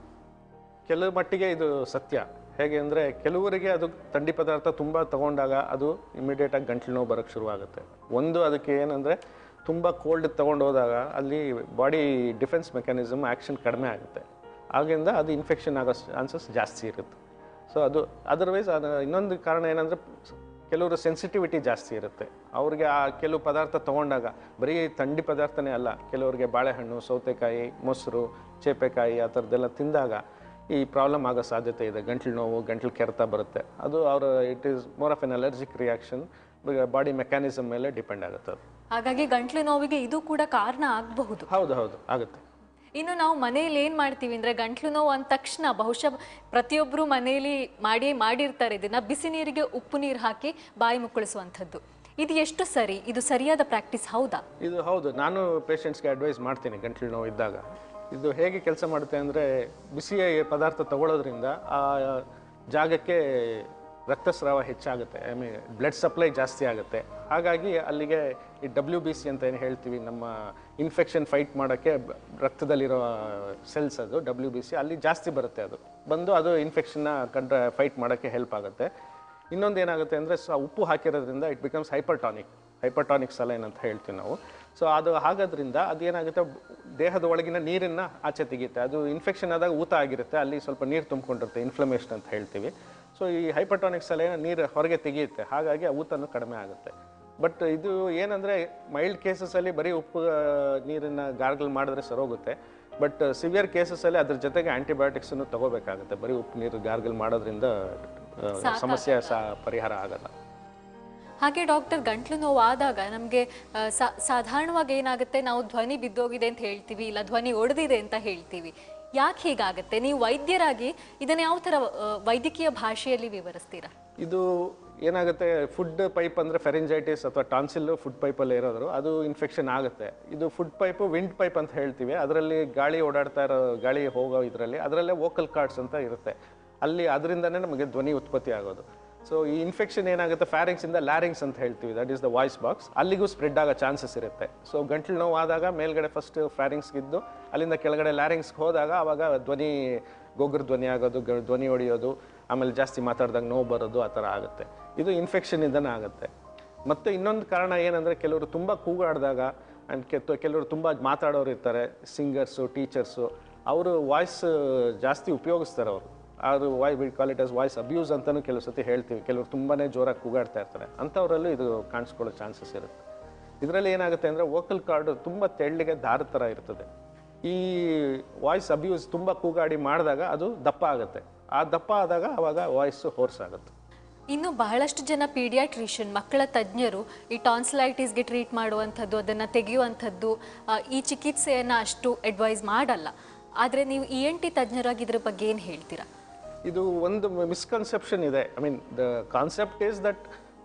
ಕೆಲವು ಮಟ್ಟಿಗೆ ಇದು ಸತ್ಯ. ಹೇಗೆ ಅಂದರೆ ಕೆಲವರಿಗೆ ಅದು ಥಂಡಿ ಪದಾರ್ಥ ತುಂಬ ತಗೊಂಡಾಗ ಅದು ಇಮಿಡಿಯೇಟಾಗಿ ಗಂಟ್ಲು ನೋವು ಬರೋಕ್ಕೆ ಶುರುವಾಗುತ್ತೆ. ಒಂದು ಅದಕ್ಕೆ ಏನಂದರೆ ತುಂಬ ಕೋಲ್ಡ್ ತೊಗೊಂಡು ಹೋದಾಗ ಅಲ್ಲಿ ಬಾಡಿ ಡಿಫೆನ್ಸ್ ಮೆಕ್ಯಾನಿಸಮ್ ಆ್ಯಕ್ಷನ್ ಕಡಿಮೆ ಆಗುತ್ತೆ. ಆಗಿಂದ ಅದು ಇನ್ಫೆಕ್ಷನ್ ಆಗೋ ಚಾನ್ಸಸ್ ಜಾಸ್ತಿ ಇರುತ್ತೆ. ಸೊ ಅದು ಅದರ್ವೈಸ್ ಇನ್ನೊಂದು ಕಾರಣ ಏನಂದರೆ ಕೆಲವರು ಸೆನ್ಸಿಟಿವಿಟಿ ಜಾಸ್ತಿ ಇರುತ್ತೆ. ಅವ್ರಿಗೆ ಆ ಕೆಲವು ಪದಾರ್ಥ ತೊಗೊಂಡಾಗ ಬರೀ ಥಂಡಿ ಪದಾರ್ಥನೇ ಅಲ್ಲ, ಕೆಲವರಿಗೆ ಬಾಳೆಹಣ್ಣು, ಸೌತೆಕಾಯಿ, ಮೊಸರು, ಚೇಪೆಕಾಯಿ ಆ ಥರದ್ದೆಲ್ಲ ತಿಂದಾಗ ಈ ಪ್ರಾಬ್ಲಮ್ ಆಗೋ ಸಾಧ್ಯತೆ ಇದೆ. ಗಂಟ್ಲು ನೋವು, ಗಂಟ್ಲು ಕೆರೆತ ಬರುತ್ತೆ. ಅದು ಅವರ it is more of an allergic reaction, body mechanism ಮೇಲೆ ಡಿಪೆಂಡ್ ಆಗುತ್ತೆ ಅದು. ಹಾಗಾಗಿ ಗಂಟ್ಲು ನೋವಿಗೆ ಇದು ಕೂಡ ಕಾರಣ ಆಗಬಹುದು. ಹೌದು ಹೌದು ಆಗುತ್ತೆ. ಇನ್ನು ನಾವು ಮನೆಯಲ್ಲಿ ಏನು ಮಾಡ್ತೀವಿ ಅಂದರೆ ಗಂಟ್ಲು ನೋವು ಅಂದ ತಕ್ಷಣ ಬಹುಶಃ ಪ್ರತಿಯೊಬ್ಬರು ಮನೆಯಲ್ಲಿ ಮಾಡಿರ್ತಾರೆ ಇದನ್ನು, ಬಿಸಿ ನೀರಿಗೆ ಉಪ್ಪು ನೀರು ಹಾಕಿ ಬಾಯಿ ಮುಕ್ಕಳಿಸುವಂಥದ್ದು. ಇದು ಎಷ್ಟು ಸರಿ? ಇದು ಸರಿಯಾದ ಪ್ರಾಕ್ಟೀಸ್ ಹೌದಾ? ಇದು ಹೌದು. ನಾನು ಪೇಷಂಟ್ಸ್ಗೆ ಅಡ್ವೈಸ್ ಮಾಡ್ತೀನಿ ಗಂಟ್ಲು ನೋವು ಇದ್ದಾಗ. ಇದು ಹೇಗೆ ಕೆಲಸ ಮಾಡುತ್ತೆ ಅಂದರೆ, ಬಿಸಿಯ ಪದಾರ್ಥ ತಗೊಳ್ಳೋದ್ರಿಂದ ಆ ಜಾಗಕ್ಕೆ ರಕ್ತಸ್ರಾವ ಹೆಚ್ಚಾಗುತ್ತೆ, ಐ ಮೀನ್ ಬ್ಲಡ್ ಸಪ್ಲೈ ಜಾಸ್ತಿ ಆಗುತ್ತೆ. ಹಾಗಾಗಿ ಅಲ್ಲಿಗೆ ಈ WBC ಅಂತ ಏನು ಹೇಳ್ತೀವಿ, ನಮ್ಮ ಇನ್ಫೆಕ್ಷನ್ ಫೈಟ್ ಮಾಡೋಕ್ಕೆ ರಕ್ತದಲ್ಲಿರೋ ಸೆಲ್ಸ್, ಅದು WBC ಅಲ್ಲಿ ಜಾಸ್ತಿ ಬರುತ್ತೆ. ಅದು ಬಂದು ಅದು ಇನ್ಫೆಕ್ಷನ್ನ ಫೈಟ್ ಮಾಡೋಕ್ಕೆ ಹೆಲ್ಪ್ ಆಗುತ್ತೆ. ಇನ್ನೊಂದು ಏನಾಗುತ್ತೆ ಅಂದರೆ, ಉಪ್ಪು ಹಾಕಿರೋದ್ರಿಂದ ಇಟ್ ಬಿಕಮ್ಸ್ ಹೈಪರ್ಟಾನಿಕ್ ಸಲೈನ್ ಅಂತ ಹೇಳ್ತೀವಿ ನಾವು. ಸೊ ಅದು ಆಗೋದ್ರಿಂದ ಅದೇನಾಗುತ್ತೆ, ದೇಹದ ಒಳಗಿನ ನೀರನ್ನು ಆಚೆ ತೆಗೆಯುತ್ತೆ. ಅದು ಇನ್ಫೆಕ್ಷನ್ ಆದಾಗ ಊತ ಆಗಿರುತ್ತೆ, ಅಲ್ಲಿ ಸ್ವಲ್ಪ ನೀರು ತುಂಬಿಕೊಂಡಿರುತ್ತೆ, ಇನ್ಫ್ಲಮೇಷನ್ ಅಂತ ಹೇಳ್ತೀವಿ. ಸೊ ಈ ಹೈಪರ್ಟಾನಿಕ್ ಸಲೈನ್ ನೀರು ಹೊರಗೆ ತೆಗೆಯುತ್ತೆ, ಹಾಗಾಗಿ ಆ ಊತನೂ ಕಡಿಮೆ ಆಗುತ್ತೆ. ಬಟ್ ಇದು ಏನಂದರೆ, ಮೈಲ್ಡ್ ಕೇಸಸಲ್ಲಿ ಬರೀ ಉಪ್ಪು ನೀರನ್ನು ಗಾರ್ಗಲ್ ಮಾಡಿದ್ರೆ ಸರೋಗುತ್ತೆ. ಬಟ್ ಸಿವಿಯರ್ ಕೇಸಸಲ್ಲಿ ಅದ್ರ ಜೊತೆಗೆ ಆ್ಯಂಟಿಬಯೋಟಿಕ್ಸನ್ನು ತೊಗೋಬೇಕಾಗುತ್ತೆ. ಬರೀ ಉಪ್ಪು ನೀರು ಗಾರ್ಗಲ್ ಮಾಡೋದ್ರಿಂದ ಸಮಸ್ಯೆ ಪರಿಹಾರ ಆಗಲ್ಲ. ಹಾಗೆ ಡಾಕ್ಟರ್, ಗಂಟ್ಲು ನೋವು ಆದಾಗ ನಮಗೆ ಸಾಧಾರಣವಾಗಿ ಏನಾಗುತ್ತೆ, ನಾವು ಧ್ವನಿ ಬಿದ್ದೋಗಿದೆ ಅಂತ ಹೇಳ್ತೀವಿ, ಇಲ್ಲ ಧ್ವನಿ ಒಡೆದಿದೆ ಅಂತ ಹೇಳ್ತೀವಿ. ಯಾಕೆ ಹೀಗಾಗುತ್ತೆ? ನೀವು ವೈದ್ಯರಾಗಿ ಇದನ್ನು ಯಾವ ಥರ ವೈದ್ಯಕೀಯ ಭಾಷೆಯಲ್ಲಿ ವಿವರಿಸ್ತೀರಾ? ಇದು ಏನಾಗುತ್ತೆ, ಫುಡ್ ಪೈಪ್ ಅಂದರೆ ಫೆರಿಂಜೈಟಿಸ್ ಅಥವಾ ಟಾನ್ಸಿಲ್ಲು ಫುಡ್ ಪೈಪಲ್ಲಿ ಇರೋದ್ರು, ಅದು ಇನ್ಫೆಕ್ಷನ್ ಆಗುತ್ತೆ. ಇದು ಫುಡ್ ಪೈಪು ವಿಂಡ್ ಪೈಪ್ ಅಂತ ಹೇಳ್ತೀವಿ. ಅದರಲ್ಲಿ ಗಾಳಿ ಓಡಾಡ್ತಾ ಇರೋ, ಗಾಳಿ ಹೋಗೋ ಇದರಲ್ಲಿ ಅದರಲ್ಲೇ ವೋಕಲ್ ಕಾರ್ಡ್ಸ್ ಅಂತ ಇರುತ್ತೆ. ಅಲ್ಲಿ ಅದರಿಂದನೇ ನಮಗೆ ಧ್ವನಿ ಉತ್ಪತ್ತಿ ಆಗೋದು. ಸೊ ಈ ಇನ್ಫೆಕ್ಷನ್ ಏನಾಗುತ್ತೆ, ಫ್ಯಾರಿಂಗ್ಸಿಂದ ಲ್ಯಾರಿಂಗ್ಸ್ ಅಂತ ಹೇಳ್ತೀವಿ, that is the voice box, ಅಲ್ಲಿಗೂ ಸ್ಪ್ರೆಡ್ ಆಗೋ ಚಾನ್ಸಸ್ ಇರುತ್ತೆ. ಸೊ ಗಂಟ್ಲು ನೋವು ಆದಾಗ ಮೇಲ್ಗಡೆ ಫಸ್ಟ್ ಫ್ಯಾರಿಂಗ್ಸ್ಗಿದ್ದು ಅಲ್ಲಿಂದ ಕೆಳಗಡೆ ಲ್ಯಾರಿಂಗ್ಸ್ಗೆ ಹೋದಾಗ ಆವಾಗ ಧ್ವನಿ ಗೊಗ್ಗರ ಧ್ವನಿ ಆಗೋದು, ಧ್ವನಿ ಹೊಡೆಯೋದು, ಆಮೇಲೆ ಜಾಸ್ತಿ ಮಾತಾಡಿದಾಗ ನೋವು ಬರೋದು, ಆ ಥರ ಆಗುತ್ತೆ. ಇದು ಇನ್ಫೆಕ್ಷನಿಂದನೇ ಆಗುತ್ತೆ. ಮತ್ತು ಇನ್ನೊಂದು ಕಾರಣ ಏನಂದರೆ, ಕೆಲವರು ತುಂಬ ಕೂಗಾಡಿದಾಗ ಆ್ಯಂಡ್ ಕೆಲವರು ತುಂಬ ಮಾತಾಡೋರು ಇರ್ತಾರೆ, ಸಿಂಗರ್ಸು, ಟೀಚರ್ಸು, ಅವರು ವಾಯ್ಸ್ ಜಾಸ್ತಿ ಉಪಯೋಗಿಸ್ತಾರೆ. ಅವರು we call it as voice abuse ಅಂತಲೂ ಕೆಲವು ಸತಿ ಹೇಳ್ತೀವಿ. ಕೆಲವರು ತುಂಬಾ ಜೋರಾಗಿ ಕೂಗಾಡ್ತಾ ಇರ್ತಾರೆ, ಅಂಥವರಲ್ಲೂ ಇದು ಕಾಣಿಸ್ಕೊಳ್ಳೋ ಚಾನ್ಸಸ್ ಇರುತ್ತೆ. ಇದರಲ್ಲಿ ಏನಾಗುತ್ತೆ ಅಂದರೆ, ವೋಕಲ್ ಕಾರ್ಡು ತುಂಬ ತೆಳ್ಳಗೆ ದಾರದ ಥರ ಇರ್ತದೆ. ಈ ವಾಯ್ಸ್ ಅಬ್ಯೂಸ್ ತುಂಬ ಕೂಗಾಡಿ ಮಾಡಿದಾಗ ಅದು ದಪ್ಪ ಆಗುತ್ತೆ. ಆ ದಪ್ಪ ಆದಾಗ ಆವಾಗ ವಾಯ್ಸು ಹೋರ್ಸ್ ಆಗುತ್ತೆ. ಇನ್ನು ಬಹಳಷ್ಟು ಜನ ಪೀಡಿಯಾಟ್ರಿಷಿಯನ್, ಮಕ್ಕಳ ತಜ್ಞರು ಈ ಟಾನ್ಸಿಲೈಟಿಸ್ಗೆ ಟ್ರೀಟ್ ಮಾಡುವಂಥದ್ದು, ಅದನ್ನು ತೆಗೆಯುವಂಥದ್ದು, ಈ ಚಿಕಿತ್ಸೆಯನ್ನು ಅಷ್ಟು ಅಡ್ವೈಸ್ ಮಾಡಲ್ಲ. ಆದರೆ ನೀವು ENT ತಜ್ಞರಾಗಿ ಇದ್ರ ಬಗ್ಗೆ ಏನು ಹೇಳ್ತೀರಾ? ಇದು ಒಂದು ಮಿಸ್ಕನ್ಸೆಪ್ಷನ್ ಇದೆ. I mean the concept is that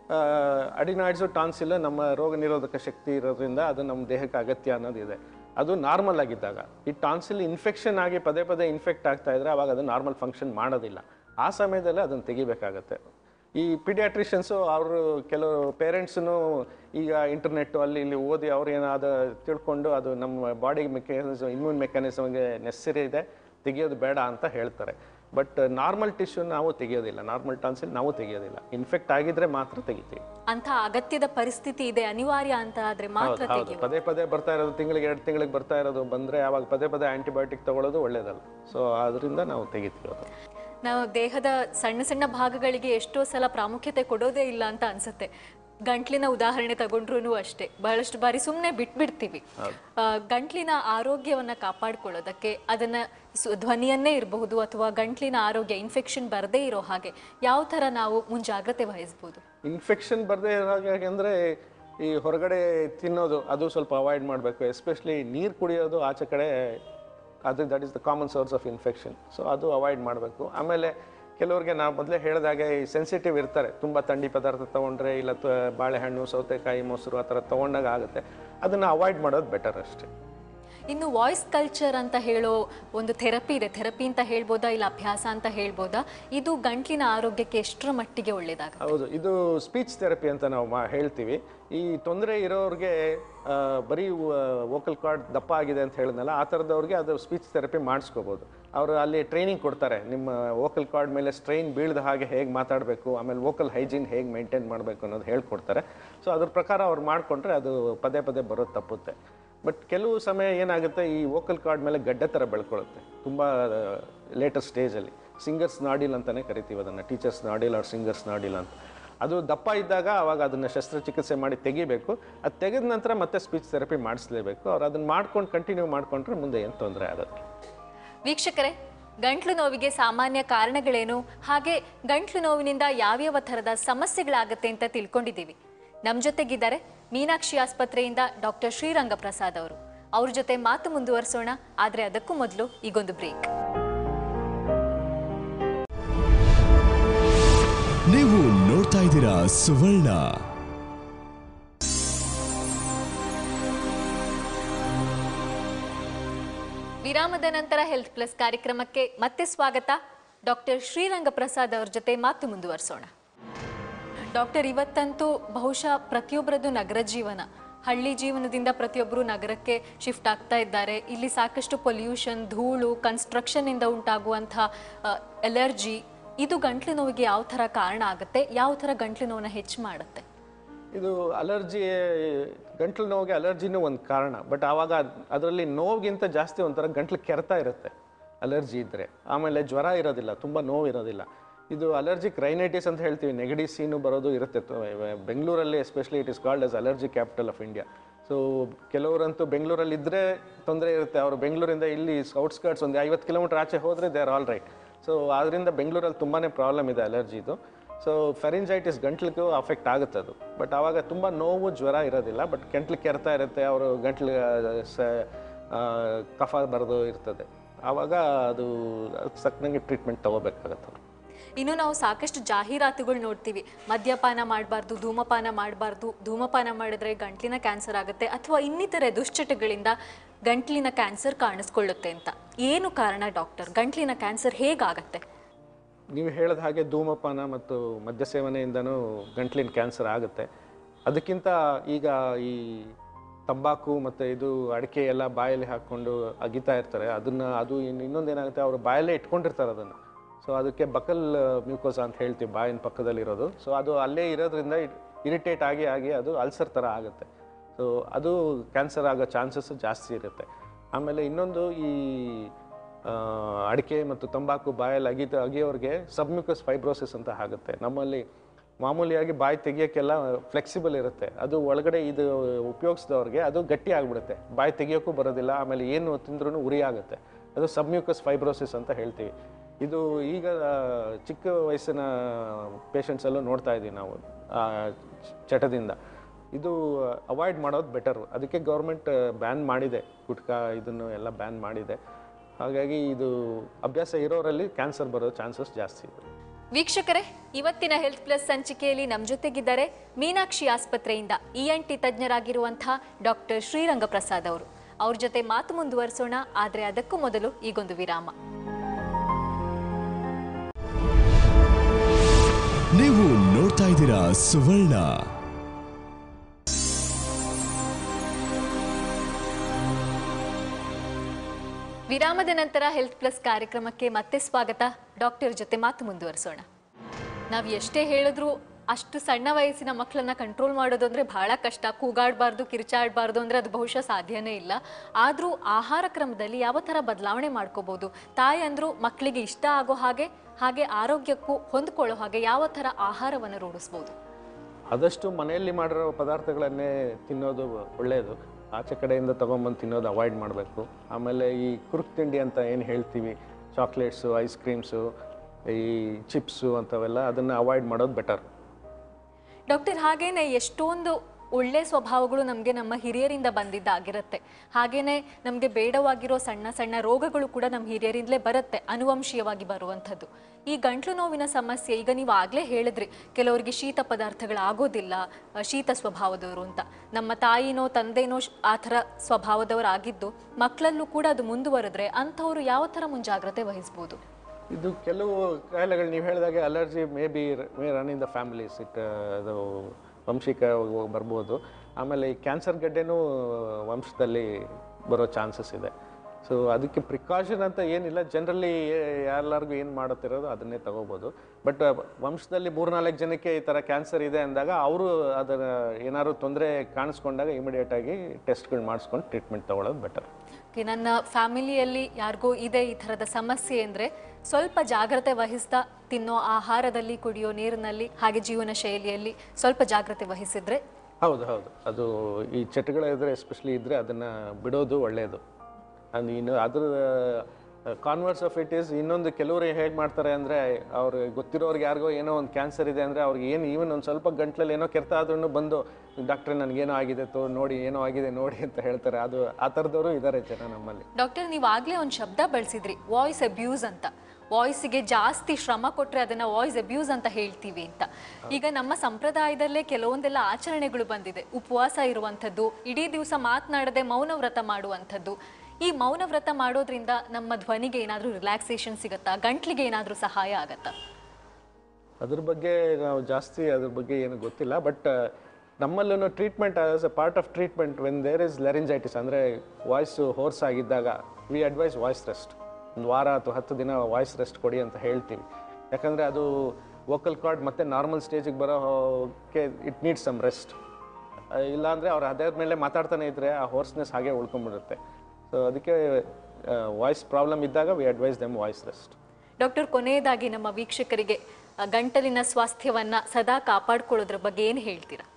adenoids tonsil ನಮ್ಮ ರೋಗ ನಿರೋಧಕ ಶಕ್ತಿ ಇರೋದ್ರಿಂದ ಅದು ನಮ್ಮ ದೇಹಕ್ಕೆ ಅಗತ್ಯ ಅನ್ನೋದಿದೆ. ಅದು ನಾರ್ಮಲ್ ಆಗಿದ್ದಾಗ. ಈ ಟಾನ್ಸಿಲ್ ಇನ್ಫೆಕ್ಷನ್ ಆಗಿ ಪದೇ ಪದೇ ಇನ್ಫೆಕ್ಟ್ ಆಗ್ತಾ ಇದ್ರೆ ಅವಾಗ ಅದು ನಾರ್ಮಲ್ ಫಂಕ್ಷನ್ ಮಾಡೋದಿಲ್ಲ. ಆ ಸಮಯದಲ್ಲೇ ಅದನ್ನು ತೆಗಿಬೇಕಾಗತ್ತೆ. ಈ ಪೀಡಿಯಾಟ್ರಿಷಿಯನ್ಸು ಅವರು ಕೆಲವು ಪೇರೆಂಟ್ಸೂ ಈಗ ಇಂಟರ್ನೆಟ್ಟು ಅಲ್ಲಿ ಇಲ್ಲಿ ಓದಿ ಅವ್ರು ಏನಾದ ತಿಳ್ಕೊಂಡು ಅದು ನಮ್ಮ ಬಾಡಿ ಮೆಕ್ಯಾನಿಸಮ್, ಇಮ್ಯೂನ್ ಮೆಕ್ಯಾನಿಸಮ್ಗೆ ನೆಸೆಸರಿ ಇದೆ, ತೆಗಿಯೋದು ಬೇಡ ಅಂತ ಹೇಳ್ತಾರೆ. ಬಟ್ ನಾರ್ಮಲ್ ಟಿಶ್ಯೂ ನಾವು ತೆಗಿಯೋದಿಲ್ಲ, ನಾರ್ಮಲ್ ಟಾನ್ಸಿಲ್ ನಾವು ತೆಗಿಯೋದಿಲ್ಲ. ಇನ್ಫೆಕ್ಟ್ ಆಗಿದ್ರೆ ಮಾತ್ರ ತೆಗಿತೀವಿ. ಅಂತ ಅಗತ್ಯದ ಪರಿಸ್ಥಿತಿ ಇದೆ, ಅನಿವಾರ್ಯ ಅಂತ ಆದ್ರೆ ಮಾತ್ರ ತೆಗಿಯೋದು. ಪದೇ ಪದೇ ಬರ್ತಾ ಇರೋದು, ತಿಂಗಳಿಗೆ 2 ತಿಂಗಳಿಗೆ ಬರ್ತಾ ಇರೋದು ಬಂದರೆ ಆವಾಗ ಪದೇ ಪದೇ ಆಂಟಿಬಯೋಟಿಕ್ ತಗೊಳ್ಳೋದು ಒಳ್ಳೇದಲ್ಲ. ಸೊ ಅದರಿಂದ ನಾವು ತೆಗಿತೀವಿ. ಅದು ನಾವು ದೇಹದ ಸಣ್ಣ ಸಣ್ಣ ಭಾಗಗಳಿಗೆ ಎಷ್ಟೋ ಸಲ ಪ್ರಾಮುಖ್ಯತೆ ಕೊಡೋದೇ ಇಲ್ಲ ಅಂತ ಅನ್ಸುತ್ತೆ. ಗಂಟ್ಲಿನ ಉದಾಹರಣೆ ತಗೊಂಡ್ರು ಅಷ್ಟೇ, ಬಹಳಷ್ಟು ಬಾರಿ ಸುಮ್ಮನೆ ಬಿಟ್ಬಿಡ್ತೀವಿ. ಗಂಟ್ಲಿನ ಆರೋಗ್ಯವನ್ನ ಕಾಪಾಡ್ಕೊಳ್ಳೋದಕ್ಕೆ ಅದನ್ನ ಧ್ವನಿಯನ್ನೇ ಇರಬಹುದು ಅಥವಾ ಗಂಟ್ಲಿನ ಆರೋಗ್ಯ ಇನ್ಫೆಕ್ಷನ್ ಬರದೇ ಇರೋ ಹಾಗೆ ಯಾವ ಥರ ನಾವು ಮುಂಜಾಗ್ರತೆ ವಹಿಸ್ಬೋದು? ಇನ್ಫೆಕ್ಷನ್ ಬರದೇ ಇರೋ ಹಾಗೆ ಅಂದರೆ, ಈ ಹೊರಗಡೆ ತಿನ್ನೋದು ಅದು ಸ್ವಲ್ಪ ಅವಾಯ್ಡ್ ಮಾಡಬೇಕು. ಎಸ್ಪೆಷಲಿ ನೀರು ಕುಡಿಯೋದು ಆಚೆ ಕಡೆ, ಅದು that is the common source of infection. So ಅದು ಅವಾಯ್ಡ್ ಮಾಡಬೇಕು. ಆಮೇಲೆ ಕೆಲವ್ರಿಗೆ ನಾವು ಮೊದಲೇ ಹೇಳಿದಾಗೆ ಈ ಸೆನ್ಸಿಟಿವ್ ಇರ್ತಾರೆ, ತುಂಬ ಥಂಡಿ ಪದಾರ್ಥ ತೊಗೊಂಡ್ರೆ ಇಲ್ಲ ಬಾಳೆಹಣ್ಣು, ಸೌತೆಕಾಯಿ, ಮೊಸರು ಆ ಥರ ತೊಗೊಂಡಾಗ ಆಗುತ್ತೆ. ಅದನ್ನು ಅವಾಯ್ಡ್ ಮಾಡೋದು ಬೆಟರ್ ಅಷ್ಟೇ. ಇನ್ನು ವಾಯ್ಸ್ ಕಲ್ಚರ್ ಅಂತ ಹೇಳೋ ಒಂದು ಥೆರಪಿ ಇದೆ, ಥೆರಪಿ ಅಂತ ಹೇಳ್ಬೋದಾ ಇಲ್ಲ ಅಭ್ಯಾಸ ಅಂತ ಹೇಳ್ಬೋದಾ? ಇದು ಗಂಟ್ಲಿನ ಆರೋಗ್ಯಕ್ಕೆ ಎಷ್ಟರ ಮಟ್ಟಿಗೆ ಒಳ್ಳೆಯದಾಗ? ಹೌದು, ಇದು ಸ್ಪೀಚ್ ಥೆರಪಿ ಅಂತ ನಾವು ಹೇಳ್ತೀವಿ. ಈ ತೊಂದರೆ ಇರೋರಿಗೆ, ಬರೀ ವೋಕಲ್ ಕಾರ್ಡ್ ದಪ್ಪ ಆಗಿದೆ ಅಂತ ಹೇಳಿದ್ನಲ್ಲ, ಆ ಥರದವ್ರಿಗೆ ಅದು ಸ್ಪೀಚ್ ಥೆರಪಿ ಮಾಡಿಸ್ಕೋಬೋದು. ಅವರು ಅಲ್ಲಿ ಟ್ರೈನಿಂಗ್ ಕೊಡ್ತಾರೆ, ನಿಮ್ಮ ವೋಕಲ್ ಕಾರ್ಡ್ ಮೇಲೆ ಸ್ಟ್ರೈನ್ ಬೀಳ್ದ ಹಾಗೆ ಹೇಗೆ ಮಾತಾಡಬೇಕು, ಆಮೇಲೆ ವೋಕಲ್ ಹೈಜೀನ್ ಹೇಗೆ ಮೇಂಟೈನ್ ಮಾಡಬೇಕು ಅನ್ನೋದು ಹೇಳ್ಕೊಡ್ತಾರೆ. ಸೊ ಅದ್ರ ಪ್ರಕಾರ ಅವ್ರು ಮಾಡಿಕೊಂಡ್ರೆ ಅದು ಪದೇ ಪದೇ ಬರೋದು ತಪ್ಪುತ್ತೆ. ಬಟ್ ಕೆಲವು ಸಮಯ ಏನಾಗುತ್ತೆ, ಈ ವೋಕಲ್ ಕಾರ್ಡ್ ಮೇಲೆ ಗಡ್ಡೆ ಥರ ಬೆಳ್ಕೊಳ್ಳುತ್ತೆ ತುಂಬ ಲೇಟರ್ ಸ್ಟೇಜಲ್ಲಿ. ಸಿಂಗರ್ಸ್ ನಾಡಿಲ್ ಅಂತಲೇ ಕರಿತೀವಿ ಅದನ್ನು, ಟೀಚರ್ಸ್ ನಾಡಿಲ್ ಅವ್ರ ಸಿಂಗರ್ಸ್ ನಾಡಿಲ್ ಅಂತ. ಅದು ದಪ್ಪ ಇದ್ದಾಗ ಅವಾಗ ಅದನ್ನು ಶಸ್ತ್ರಚಿಕಿತ್ಸೆ ಮಾಡಿ ತೆಗಿಬೇಕು. ಅದು ತೆಗೆದ ನಂತರ ಮತ್ತೆ ಸ್ಪೀಚ್ ಥೆರಪಿ ಮಾಡಿಸ್ಲೇಬೇಕು. ಅವ್ರು ಅದನ್ನು ಮಾಡ್ಕೊಂಡು ಕಂಟಿನ್ಯೂ ಮಾಡಿಕೊಂಡ್ರೆ ಮುಂದೆ ಏನು ತೊಂದರೆ ಆಗೋದು. ವೀಕ್ಷಕರೇ, ಗಂಟ್ಲು ನೋವಿಗೆ ಸಾಮಾನ್ಯ ಕಾರಣಗಳೇನು, ಹಾಗೆ ಗಂಟ್ಲು ನೋವಿನಿಂದ ಯಾವ್ಯಾವ ಥರದ ಸಮಸ್ಯೆಗಳಾಗುತ್ತೆ ಅಂತ ತಿಳ್ಕೊಂಡಿದ್ದೀವಿ. ನಮ್ಮ ಜೊತೆಗಿದ್ದಾರೆ ಮೀನಾಕ್ಷಿ ಆಸ್ಪತ್ರೆಯಿಂದ ಡಾಕ್ಟರ್ ಶ್ರೀರಂಗ ಪ್ರಸಾದ್ ಅವರು. ಅವ್ರ ಜೊತೆ ಮಾತು ಮುಂದುವರಿಸೋಣ. ಆದರೆ ಅದಕ್ಕೂ ಮೊದಲು ಈಗೊಂದು ಬ್ರೇಕ್. ನೀವು ನೋಡ್ತಾ ಇದ್ದೀರಾ ಸುವರ್ಣ. ವಿರಾಮದ ನಂತರ ಹೆಲ್ತ್ ಪ್ಲಸ್ ಕಾರ್ಯಕ್ರಮಕ್ಕೆ ಮತ್ತೆ ಸ್ವಾಗತ. ಡಾಕ್ಟರ್ ಶ್ರೀರಂಗ ಪ್ರಸಾದ್ ಅವ್ರ ಜೊತೆ ಮಾತು ಮುಂದುವರಿಸೋಣ. ಡಾಕ್ಟರ್, ಇವತ್ತಂತೂ ಬಹುಶಃ ಪ್ರತಿಯೊಬ್ಬರದ್ದು ನಗರ ಜೀವನ, ಹಳ್ಳಿ ಜೀವನದಿಂದ ಪ್ರತಿಯೊಬ್ಬರು ನಗರಕ್ಕೆ ಶಿಫ್ಟ್ ಆಗ್ತಾ ಇದ್ದಾರೆ. ಇಲ್ಲಿ ಸಾಕಷ್ಟು ಪೊಲ್ಯೂಷನ್, ಧೂಳು, ಕನ್ಸ್ಟ್ರಕ್ಷನ್ನಿಂದ ಉಂಟಾಗುವಂಥ ಎಲರ್ಜಿ, ಇದು ಗಂಟ್ಲು ನೋವಿಗೆ ಯಾವ ಥರ ಕಾರಣ ಆಗುತ್ತೆ, ಯಾವ ಥರ ಗಂಟ್ಲು ನೋವನ್ನ ಹೆಚ್ಚು ಮಾಡುತ್ತೆ? ಇದು ಅಲರ್ಜಿ, ಗಂಟ್ಲು ನೋವಿಗೆ ಅಲರ್ಜಿನೂ ಒಂದು ಕಾರಣ. ಬಟ್ ಆವಾಗ ಅದರಲ್ಲಿ ನೋವಿಗಿಂತ ಜಾಸ್ತಿ ಒಂಥರ ಗಂಟ್ಲು ಕೆರೆತ ಇರುತ್ತೆ ಅಲರ್ಜಿ ಇದ್ದರೆ. ಆಮೇಲೆ ಜ್ವರ ಇರೋದಿಲ್ಲ, ತುಂಬ ನೋವು ಇರೋದಿಲ್ಲ. ಇದು ಅಲರ್ಜಿಕ್ ರೈನೈಟಿಸ್ ಅಂತ ಹೇಳ್ತೀವಿ, ನೆಗಡಿ ಸೀನು ಬರೋದು ಇರುತ್ತೆ. ಬೆಂಗಳೂರಲ್ಲಿ especially it is called as allergy capital of India. So ಕೆಲವರಂತೂ ಬೆಂಗಳೂರಲ್ಲಿ ಇದ್ದರೆ ತೊಂದರೆ ಇರುತ್ತೆ. ಅವರು ಬೆಂಗಳೂರಿಂದ ಇಲ್ಲಿ ಔಟ್ಸ್ಕರ್ಟ್ಸ್ ಒಂದು 50 ಕಿಲೋಮೀಟರ್ ಆಚೆ ಹೋದರೆ they are all right. So ಆದ್ದರಿಂದ ಬೆಂಗಳೂರಲ್ಲಿ ತುಂಬಾ ಪ್ರಾಬ್ಲಮ್ ಇದೆ ಅಲರ್ಜಿದು. ಸೊ ಫೆರಿಂಜೈಟಿಸ್ ಗಂಟ್ಲಿಗೂ ಅಫೆಕ್ಟ್ ಆಗುತ್ತೆ ಅದು. ಬಟ್ ಆವಾಗ ತುಂಬ ನೋವು, ಜ್ವರ ಇರೋದಿಲ್ಲ. ಬಟ್ ಗಂಟ್ಲು ಕೆರೆತ ಇರುತ್ತೆ, ಅವರು ಗಂಟ್ಲು ಕಫ ಬರೋದು ಇರ್ತದೆ. ಆವಾಗ ಅದು ಸಕ್ಕನಂಗೆ ಟ್ರೀಟ್ಮೆಂಟ್ ತೊಗೋಬೇಕಾಗತ್ತೆ. ಇನ್ನು ನಾವು ಸಾಕಷ್ಟು ಜಾಹೀರಾತುಗಳು ನೋಡ್ತೀವಿ, ಮದ್ಯಪಾನ ಮಾಡಬಾರ್ದು, ಧೂಮಪಾನ ಮಾಡಬಾರ್ದು, ಧೂಮಪಾನ ಮಾಡಿದ್ರೆ ಗಂಟ್ಲಿನ ಕ್ಯಾನ್ಸರ್ ಆಗುತ್ತೆ, ಅಥವಾ ಇನ್ನಿತರೆ ದುಶ್ಚಟಗಳಿಂದ ಗಂಟ್ಲಿನ ಕ್ಯಾನ್ಸರ್ ಕಾಣಿಸ್ಕೊಳ್ಳುತ್ತೆ ಅಂತ. ಏನು ಕಾರಣ ಡಾಕ್ಟರ್? ಗಂಟ್ಲಿನ ಕ್ಯಾನ್ಸರ್ ಹೇಗಾಗತ್ತೆ? ನೀವು ಹೇಳಿದ ಹಾಗೆ ಧೂಮಪಾನ ಮತ್ತು ಮದ್ಯ ಸೇವನೆಯಿಂದನೂ ಗಂಟ್ಲಿನ ಕ್ಯಾನ್ಸರ್ ಆಗುತ್ತೆ. ಅದಕ್ಕಿಂತ ಈಗ ಈ ತಂಬಾಕು ಮತ್ತು ಇದು ಅಡಿಕೆ ಎಲ್ಲ ಬಾಯಲ್ಲಿ ಹಾಕ್ಕೊಂಡು ಅಗಿತಾ ಇರ್ತಾರೆ. ಅದು ಇನ್ನೊಂದೇನಾಗುತ್ತೆ, ಅವರು ಬಾಯಲ್ಲೇ ಇಟ್ಕೊಂಡಿರ್ತಾರೆ ಅದನ್ನು. ಸೊ ಅದಕ್ಕೆ ಬಕಲ್ ಮ್ಯೂಕೋಸಾ ಅಂತ ಹೇಳ್ತೀವಿ, ಬಾಯಿನ ಪಕ್ಕದಲ್ಲಿರೋದು. ಸೊ ಅದು ಅಲ್ಲೇ ಇರೋದ್ರಿಂದ ಇರಿಟೇಟ್ ಆಗಿ ಅದು ಅಲ್ಸರ್ ಥರ ಆಗುತ್ತೆ. ಸೊ ಅದು ಕ್ಯಾನ್ಸರ್ ಆಗೋ ಚಾನ್ಸಸ್ ಜಾಸ್ತಿ ಇರುತ್ತೆ. ಆಮೇಲೆ ಇನ್ನೊಂದು, ಈ ಅಡಿಕೆ ಮತ್ತು ತಂಬಾಕು ಬಾಯಲ್ಲಿ ಅಗಿಯೋರಿಗೆ ಸಬ್ಮ್ಯೂಕಸ್ ಫೈಬ್ರೋಸಿಸ್ ಅಂತ ಆಗುತ್ತೆ. ನಮ್ಮಲ್ಲಿ ಮಾಮೂಲಿಯಾಗಿ ಬಾಯಿ ತೆಗಿಯೋಕ್ಕೆಲ್ಲ ಫ್ಲೆಕ್ಸಿಬಲ್ ಇರುತ್ತೆ, ಅದು ಒಳಗಡೆ ಇದು ಉಪಯೋಗಿಸಿದವ್ರಿಗೆ ಅದು ಗಟ್ಟಿ ಆಗಿಬಿಡುತ್ತೆ, ಬಾಯಿ ತೆಗಿಯೋಕ್ಕೂ ಬರೋದಿಲ್ಲ. ಆಮೇಲೆ ಏನು ತಿಂದ್ರೂ ಉರಿ ಆಗುತ್ತೆ. ಅದು ಸಬ್ಮ್ಯೂಕಸ್ ಫೈಬ್ರೋಸಿಸ್ ಅಂತ ಹೇಳ್ತೀವಿ. ಇದು ಈಗ ಚಿಕ್ಕ ವಯಸ್ಸಿನ ಪೇಷಂಟ್ಸಲ್ಲೂ ನೋಡ್ತಾ ಇದ್ದೀವಿ ನಾವು ಚಟದಿಂದ. ಇದು ಅವಾಯ್ಡ್ ಮಾಡೋದು ಬೆಟರು. ಅದಕ್ಕೆ ಗೌರ್ಮೆಂಟ್ ಬ್ಯಾನ್ ಮಾಡಿದೆ, ಗುಟ್ಕಾ ಇದನ್ನು ಎಲ್ಲ ಬ್ಯಾನ್ ಮಾಡಿದೆ. ಹಾಗಾಗಿ ಇದು ಅಭ್ಯಾಸ ಇರೋರಲ್ಲಿ ಕ್ಯಾನ್ಸರ್ ಬರೋ ಚಾನ್ಸಸ್ ಜಾಸ್ತಿ ಇದೆ. ವೀಕ್ಷಕರೇ, ಇವತ್ತಿನ ಹೆಲ್ತ್ ಪ್ಲಸ್ ಸಂಚಿಕೆಯಲ್ಲಿ ನಮ್ಮ ಜೊತೆಗಿದ್ದಾರೆ ಮೀನಾಕ್ಷಿ ಆಸ್ಪತ್ರೆಯಿಂದ ENT ತಜ್ಞರಾಗಿರುವಂತಹ ಡಾಕ್ಟರ್ ಶ್ರೀರಂಗ ಪ್ರಸಾದ್ ಅವರು. ಅವ್ರ ಜೊತೆ ಮಾತು ಮುಂದುವರಿಸೋಣ. ಆದರೆ ಅದಕ್ಕೂ ಮೊದಲು ಈಗೊಂದು ವಿರಾಮ. ನೀವು ನೋಡ್ತಾ ಇದ್ದೀರಾ ಸುವರ್ಣ. ವಿರಾಮದ ನಂತರ ಹೆಲ್ತ್ ಪ್ಲಸ್ ಕಾರ್ಯಕ್ರಮಕ್ಕೆ ಮತ್ತೆ ಸ್ವಾಗತ. ಡಾಕ್ಟರ್ ಜೊತೆ ಮಾತು ಮುಂದುವರಿಸೋಣ. ನಾವು ಎಷ್ಟೇ ಹೇಳಿದ್ರು ಅಷ್ಟು ಸಣ್ಣ ವಯಸ್ಸಿನ ಮಕ್ಕಳನ್ನ ಕಂಟ್ರೋಲ್ ಮಾಡೋದು ಅಂದರೆ ಬಹಳ ಕಷ್ಟ. ಕೂಗಾಡಬಾರ್ದು, ಕಿರ್ಚಾಡಬಾರ್ದು ಅಂದರೆ ಅದು ಬಹುಶಃ ಸಾಧ್ಯನೇ ಇಲ್ಲ. ಆದರೂ ಆಹಾರ ಕ್ರಮದಲ್ಲಿ ಯಾವ ಥರ ಬದಲಾವಣೆ ಮಾಡ್ಕೋಬೋದು? ತಾಯಿ ಅಂದರೂ ಮಕ್ಕಳಿಗೆ ಇಷ್ಟ ಆಗೋ ಹಾಗೆ ಆರೋಗ್ಯಕ್ಕೂ ಹೊಂದ್ಕೊಳ್ಳೋ ಹಾಗೆ ಯಾವ ಥರ ಆಹಾರವನ್ನು ರೂಢಿಸ್ಬೋದು? ಆದಷ್ಟು ಮನೆಯಲ್ಲಿ ಮಾಡಿರೋ ಪದಾರ್ಥಗಳನ್ನೇ ತಿನ್ನೋದು ಒಳ್ಳೆಯದು. ಆಚೆ ಕಡೆಯಿಂದ ತೊಗೊಂಬಂದು ತಿನ್ನೋದು ಅವಾಯ್ಡ್ ಮಾಡಬೇಕು. ಆಮೇಲೆ ಈ ಕುರುಕು ತಿಂಡಿ ಅಂತ ಏನು ಹೇಳ್ತೀವಿ, ಚಾಕ್ಲೇಟ್ಸು, ಐಸ್ ಕ್ರೀಮ್ಸು, ಈ ಚಿಪ್ಸು ಅಂಥವೆಲ್ಲ, ಅದನ್ನು ಅವಾಯ್ಡ್ ಮಾಡೋದು ಬೆಟರ್. ಡಾಕ್ಟರ್, ಹಾಗೇನೆ ಎಷ್ಟೊಂದು ಒಳ್ಳೆ ಸ್ವಭಾವಗಳು ನಮಗೆ ನಮ್ಮ ಹಿರಿಯರಿಂದ ಬಂದಿದ್ದಾಗಿರುತ್ತೆ. ಹಾಗೇನೆ ನಮಗೆ ಬೇಡವಾಗಿರೋ ಸಣ್ಣ ಸಣ್ಣ ರೋಗಗಳು ಕೂಡ ನಮ್ಮ ಹಿರಿಯರಿಂದಲೇ ಬರುತ್ತೆ, ಅನುವಂಶೀಯವಾಗಿ ಬರುವಂಥದ್ದು. ಈ ಗಂಟ್ಲು ನೋವಿನ ಸಮಸ್ಯೆ, ಈಗ ನೀವು ಆಗಲೇ ಹೇಳಿದ್ರಿ ಕೆಲವರಿಗೆ ಶೀತ ಪದಾರ್ಥಗಳಾಗೋದಿಲ್ಲ, ಶೀತ ಸ್ವಭಾವದವರು ಅಂತ. ನಮ್ಮ ತಾಯಿನೋ ತಂದೆನೋ ಆ ಥರ ಸ್ವಭಾವದವರಾಗಿದ್ದು ಮಕ್ಕಳಲ್ಲೂ ಕೂಡ ಅದು ಮುಂದುವರೆದ್ರೆ ಅಂಥವ್ರು ಯಾವ ಥರ ಮುಂಜಾಗ್ರತೆ ವಹಿಸ್ಬೋದು? ಇದು ಕೆಲವು ಕಾಯಿಲೆಗಳು ನೀವು ಹೇಳಿದಾಗೆ allergy may run in the families, ಅದು ವಂಶಿಕ ಬರ್ಬೋದು. ಆಮೇಲೆ ಈ ಕ್ಯಾನ್ಸರ್ ಗಡ್ಡೆನೂ ವಂಶದಲ್ಲಿ ಬರೋ ಚಾನ್ಸಸ್ ಇದೆ. ಸೊ ಅದಕ್ಕೆ ಪ್ರಿಕಾಷನ್ ಅಂತ ಏನಿಲ್ಲ, ಜನರಲಿ ಎಲ್ಲರಿಗೂ ಏನು ಮಾಡುತ್ತಿರೋದು ಅದನ್ನೇ ತಗೋಬೋದು. ಬಟ್ ವಂಶದಲ್ಲಿ 3-4 ಜನಕ್ಕೆ ಈ ಥರ ಕ್ಯಾನ್ಸರ್ ಇದೆ ಅಂದಾಗ ಅವರು ಅದರ ಏನಾದ್ರು ತೊಂದರೆ ಕಾಣಿಸ್ಕೊಂಡಾಗ ಇಮಿಡಿಯೇಟಾಗಿ ಟೆಸ್ಟ್ಗಳು ಮಾಡಿಸ್ಕೊಂಡು ಟ್ರೀಟ್ಮೆಂಟ್ ತೊಗೊಳ್ಳೋದು ಬೆಟರ್. ನನ್ನ ಫ್ಯಾಮಿಲಿಯಲ್ಲಿ ಯಾರಿಗೂ ಇದೆ ಈ ಥರದ ಸಮಸ್ಯೆ ಅಂದರೆ ಸ್ವಲ್ಪ ಜಾಗ್ರತೆ ವಹಿಸ್ತಾ ತಿನ್ನೋ ಆಹಾರದಲ್ಲಿ, ಕುಡಿಯೋ ನೀರಿನಲ್ಲಿ, ಹಾಗೆ ಜೀವನ ಶೈಲಿಯಲ್ಲಿ ಸ್ವಲ್ಪ ಜಾಗ್ರತೆ ವಹಿಸಿದ್ರೆ. ಹೌದು, ಅದು ಈ ಚಟಗಳಿದ್ರೆ ಎಸ್ಪೆಷಲಿ ಇದ್ದರೆ ಅದನ್ನು ಬಿಡೋದು ಒಳ್ಳೆಯದು. ಅದು ಇನ್ನು ಅದ್ರ ಕಾನ್ವರ್ಸ್ ಆಫ್ ಇಟ್ ಈಸ್ ಇನ್ನೊಂದು ಕೆಲವರು ಹೇಗೆ ಮಾಡ್ತಾರೆ ಅಂದರೆ, ಅವ್ರು ಗೊತ್ತಿರೋರ್ಗೆ ಯಾರಿಗೋ ಏನೋ ಒಂದು ಕ್ಯಾನ್ಸರ್ ಇದೆ ಅಂದರೆ ಅವ್ರಿಗೆ ಏನು ಈವನ್ ಒಂದು ಸ್ವಲ್ಪ ಗಂಟ್ಲಲ್ಲಿ ಏನೋ ಕೆರೆತ ಆದ್ರೂ ಬಂದು ಡಾಕ್ಟ್ರೆ ನನಗೇನೋ ಆಗಿದೆ ನೋಡಿ ಏನೋ ಆಗಿದೆ ನೋಡಿ ಅಂತ ಹೇಳ್ತಾರೆ. ಅದು ಆ ಥರದವರು ಇದ್ದಾರೆ ಜನ ನಮ್ಮಲ್ಲಿ. ಡಾಕ್ಟರ್, ನೀವು ಆಗಲೇ ಒಂದು ಶಬ್ದ ಬಳಸಿದ್ರಿ, ವಾಯ್ಸ್ ಅಬ್ಯೂಸ್ ಅಂತ. ವಾಯ್ಸಿಗೆ ಜಾಸ್ತಿ ಶ್ರಮ ಕೊಟ್ಟರೆ ಅದನ್ನು ವಾಯ್ಸ್ ಅಬ್ಯೂಸ್ ಅಂತ ಹೇಳ್ತೀವಿ ಅಂತ. ಈಗ ನಮ್ಮ ಸಂಪ್ರದಾಯದಲ್ಲೇ ಕೆಲವೊಂದೆಲ್ಲ ಆಚರಣೆಗಳು ಬಂದಿದೆ. ಉಪವಾಸ ಇರುವಂಥದ್ದು, ಇಡೀ ದಿವಸ ಮಾತನಾಡದೆ ಮೌನ ವ್ರತ ಮಾಡುವಂಥದ್ದು. ಈ ಮೌನ ವ್ರತ ಮಾಡೋದ್ರಿಂದ ನಮ್ಮ ಧ್ವನಿಗೆ ಏನಾದರೂ ರಿಲ್ಯಾಕ್ಸೇಷನ್ ಸಿಗುತ್ತಾ? ಗಂಟ್ಲಿಗೆ ಏನಾದರೂ ಸಹಾಯ ಆಗತ್ತಾ? ಅದ್ರ ಬಗ್ಗೆ ನಾವು ಜಾಸ್ತಿ ಅದ್ರ ಬಗ್ಗೆ ಏನು ಗೊತ್ತಿಲ್ಲ. ಬಟ್ ನಮ್ಮಲ್ಲೂ treatment as a part of treatment when there is laryngitis ಅಂದರೆ ವಾಯ್ಸು ಹೋರ್ಸ್ ಆಗಿದ್ದಾಗ ವಿ ಅಡ್ವೈಸ್ ವಾಯ್ಸ್ ರೆಸ್ಟ್. ಒಂದು ವಾರ ಅಥವಾ 10 ದಿನ ವಾಯ್ಸ್ ರೆಸ್ಟ್ ಕೊಡಿ ಅಂತ ಹೇಳ್ತೀವಿ. ಯಾಕಂದರೆ ಅದು ವೋಕಲ್ ಕಾರ್ಡ್ ಮತ್ತೆ ನಾರ್ಮಲ್ ಸ್ಟೇಜಿಗೆ ಬರೋಕ್ಕೆ ಇಟ್ ನೀಡ್ಸ್ ಸಮ್ ರೆಸ್ಟ್. ಇಲ್ಲಾಂದರೆ ಅವ್ರು ಅದೇ ಮೇಲೆ ಮಾತಾಡ್ತಾನೆ ಇದ್ದರೆ ಆ ಹೋರ್ಸ್ನೆಸ್ ಹಾಗೆ ಉಳ್ಕೊಂಡ್ಬಿಡುತ್ತೆ. ಸೊ ಅದಕ್ಕೆ ವಾಯ್ಸ್ ಪ್ರಾಬ್ಲಮ್ ಇದ್ದಾಗ we advise them voice rest. Doctor, ಕೊನೆಯದಾಗಿ ನಮ್ಮ ವೀಕ್ಷಕರಿಗೆ ಗಂಟಲಿನ ಸ್ವಾಸ್ಥ್ಯವನ್ನು ಸದಾ ಕಾಪಾಡ್ಕೊಳ್ಳೋದ್ರ ಬಗ್ಗೆ ಏನು ಹೇಳ್ತೀರಾ?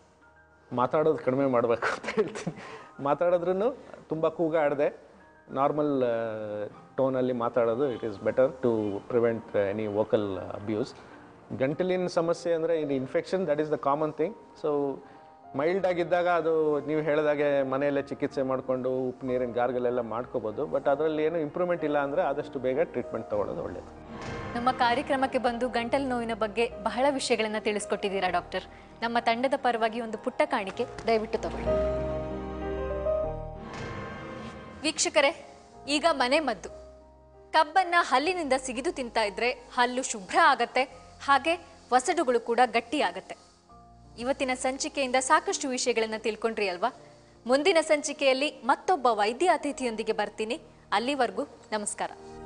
ಮಾತಾಡೋದು ಕಡಿಮೆ ಮಾಡಬೇಕು ಅಂತ ಹೇಳ್ತೀನಿ. ಮಾತಾಡಿದ್ರೂ ತುಂಬ ಕೂಗಾಡದೆ ನಾರ್ಮಲ್ ಟೋನಲ್ಲಿ ಮಾತಾಡೋದು it is better to prevent any vocal abuse. ಗಂಟಲಿನ ಸಮಸ್ಯೆ ಅಂದರೆ ಇದು infection, that is the common thing. So mild ಆಗಿದ್ದಾಗ ಅದು ನೀವು ಹೇಳಿದಾಗೆ ಮನೆಯಲ್ಲೇ ಚಿಕಿತ್ಸೆ ಮಾಡಿಕೊಂಡು ಉಪ್ಪು ನೀರಿನ ಗಾರ್ಗಲೆಲ್ಲ ಮಾಡ್ಕೋಬೋದು. ಬಟ್ ಅದರಲ್ಲಿ ಏನು ಇಂಪ್ರೂವ್ಮೆಂಟ್ ಇಲ್ಲ ಅಂದರೆ ಆದಷ್ಟು ಬೇಗ ಟ್ರೀಟ್ಮೆಂಟ್ ತೊಗೊಳ್ಳೋದು ಒಳ್ಳೆಯದು. ನಮ್ಮ ಕಾರ್ಯಕ್ರಮಕ್ಕೆ ಬಂದು ಗಂಟಲು ನೋವಿನ ಬಗ್ಗೆ ಬಹಳ ವಿಷಯಗಳನ್ನು ತಿಳಿಸ್ಕೊಟ್ಟಿದ್ದೀರಾ ಡಾಕ್ಟರ್. ನಮ್ಮ ತಂಡದ ಪರವಾಗಿ ಒಂದು ಪುಟ್ಟ ಕಾಣಿಕೆ ದಯವಿಟ್ಟು ತಗೊಳ್ಳಿ. ವೀಕ್ಷಕರೇ, ಈಗ ಮನೆ ಮದ್ದು. ಕಬ್ಬನ್ನ ಹಲ್ಲಿನಿಂದ ಸಿಗಿದು ತಿಂತಾ ಇದ್ರೆ ಹಲ್ಲು ಶುಭ್ರ ಆಗತ್ತೆ, ಹಾಗೆ ವಸಡುಗಳು ಕೂಡ ಗಟ್ಟಿ ಆಗತ್ತೆ. ಇವತ್ತಿನ ಸಂಚಿಕೆಯಿಂದ ಸಾಕಷ್ಟು ವಿಷಯಗಳನ್ನು ತಿಳ್ಕೊಂಡ್ರಿ ಅಲ್ವಾ? ಮುಂದಿನ ಸಂಚಿಕೆಯಲ್ಲಿ ಮತ್ತೊಬ್ಬ ವೈದ್ಯ ಅತಿಥಿಯೊಂದಿಗೆ ಬರ್ತೀನಿ. ಅಲ್ಲಿವರೆಗೂ ನಮಸ್ಕಾರ.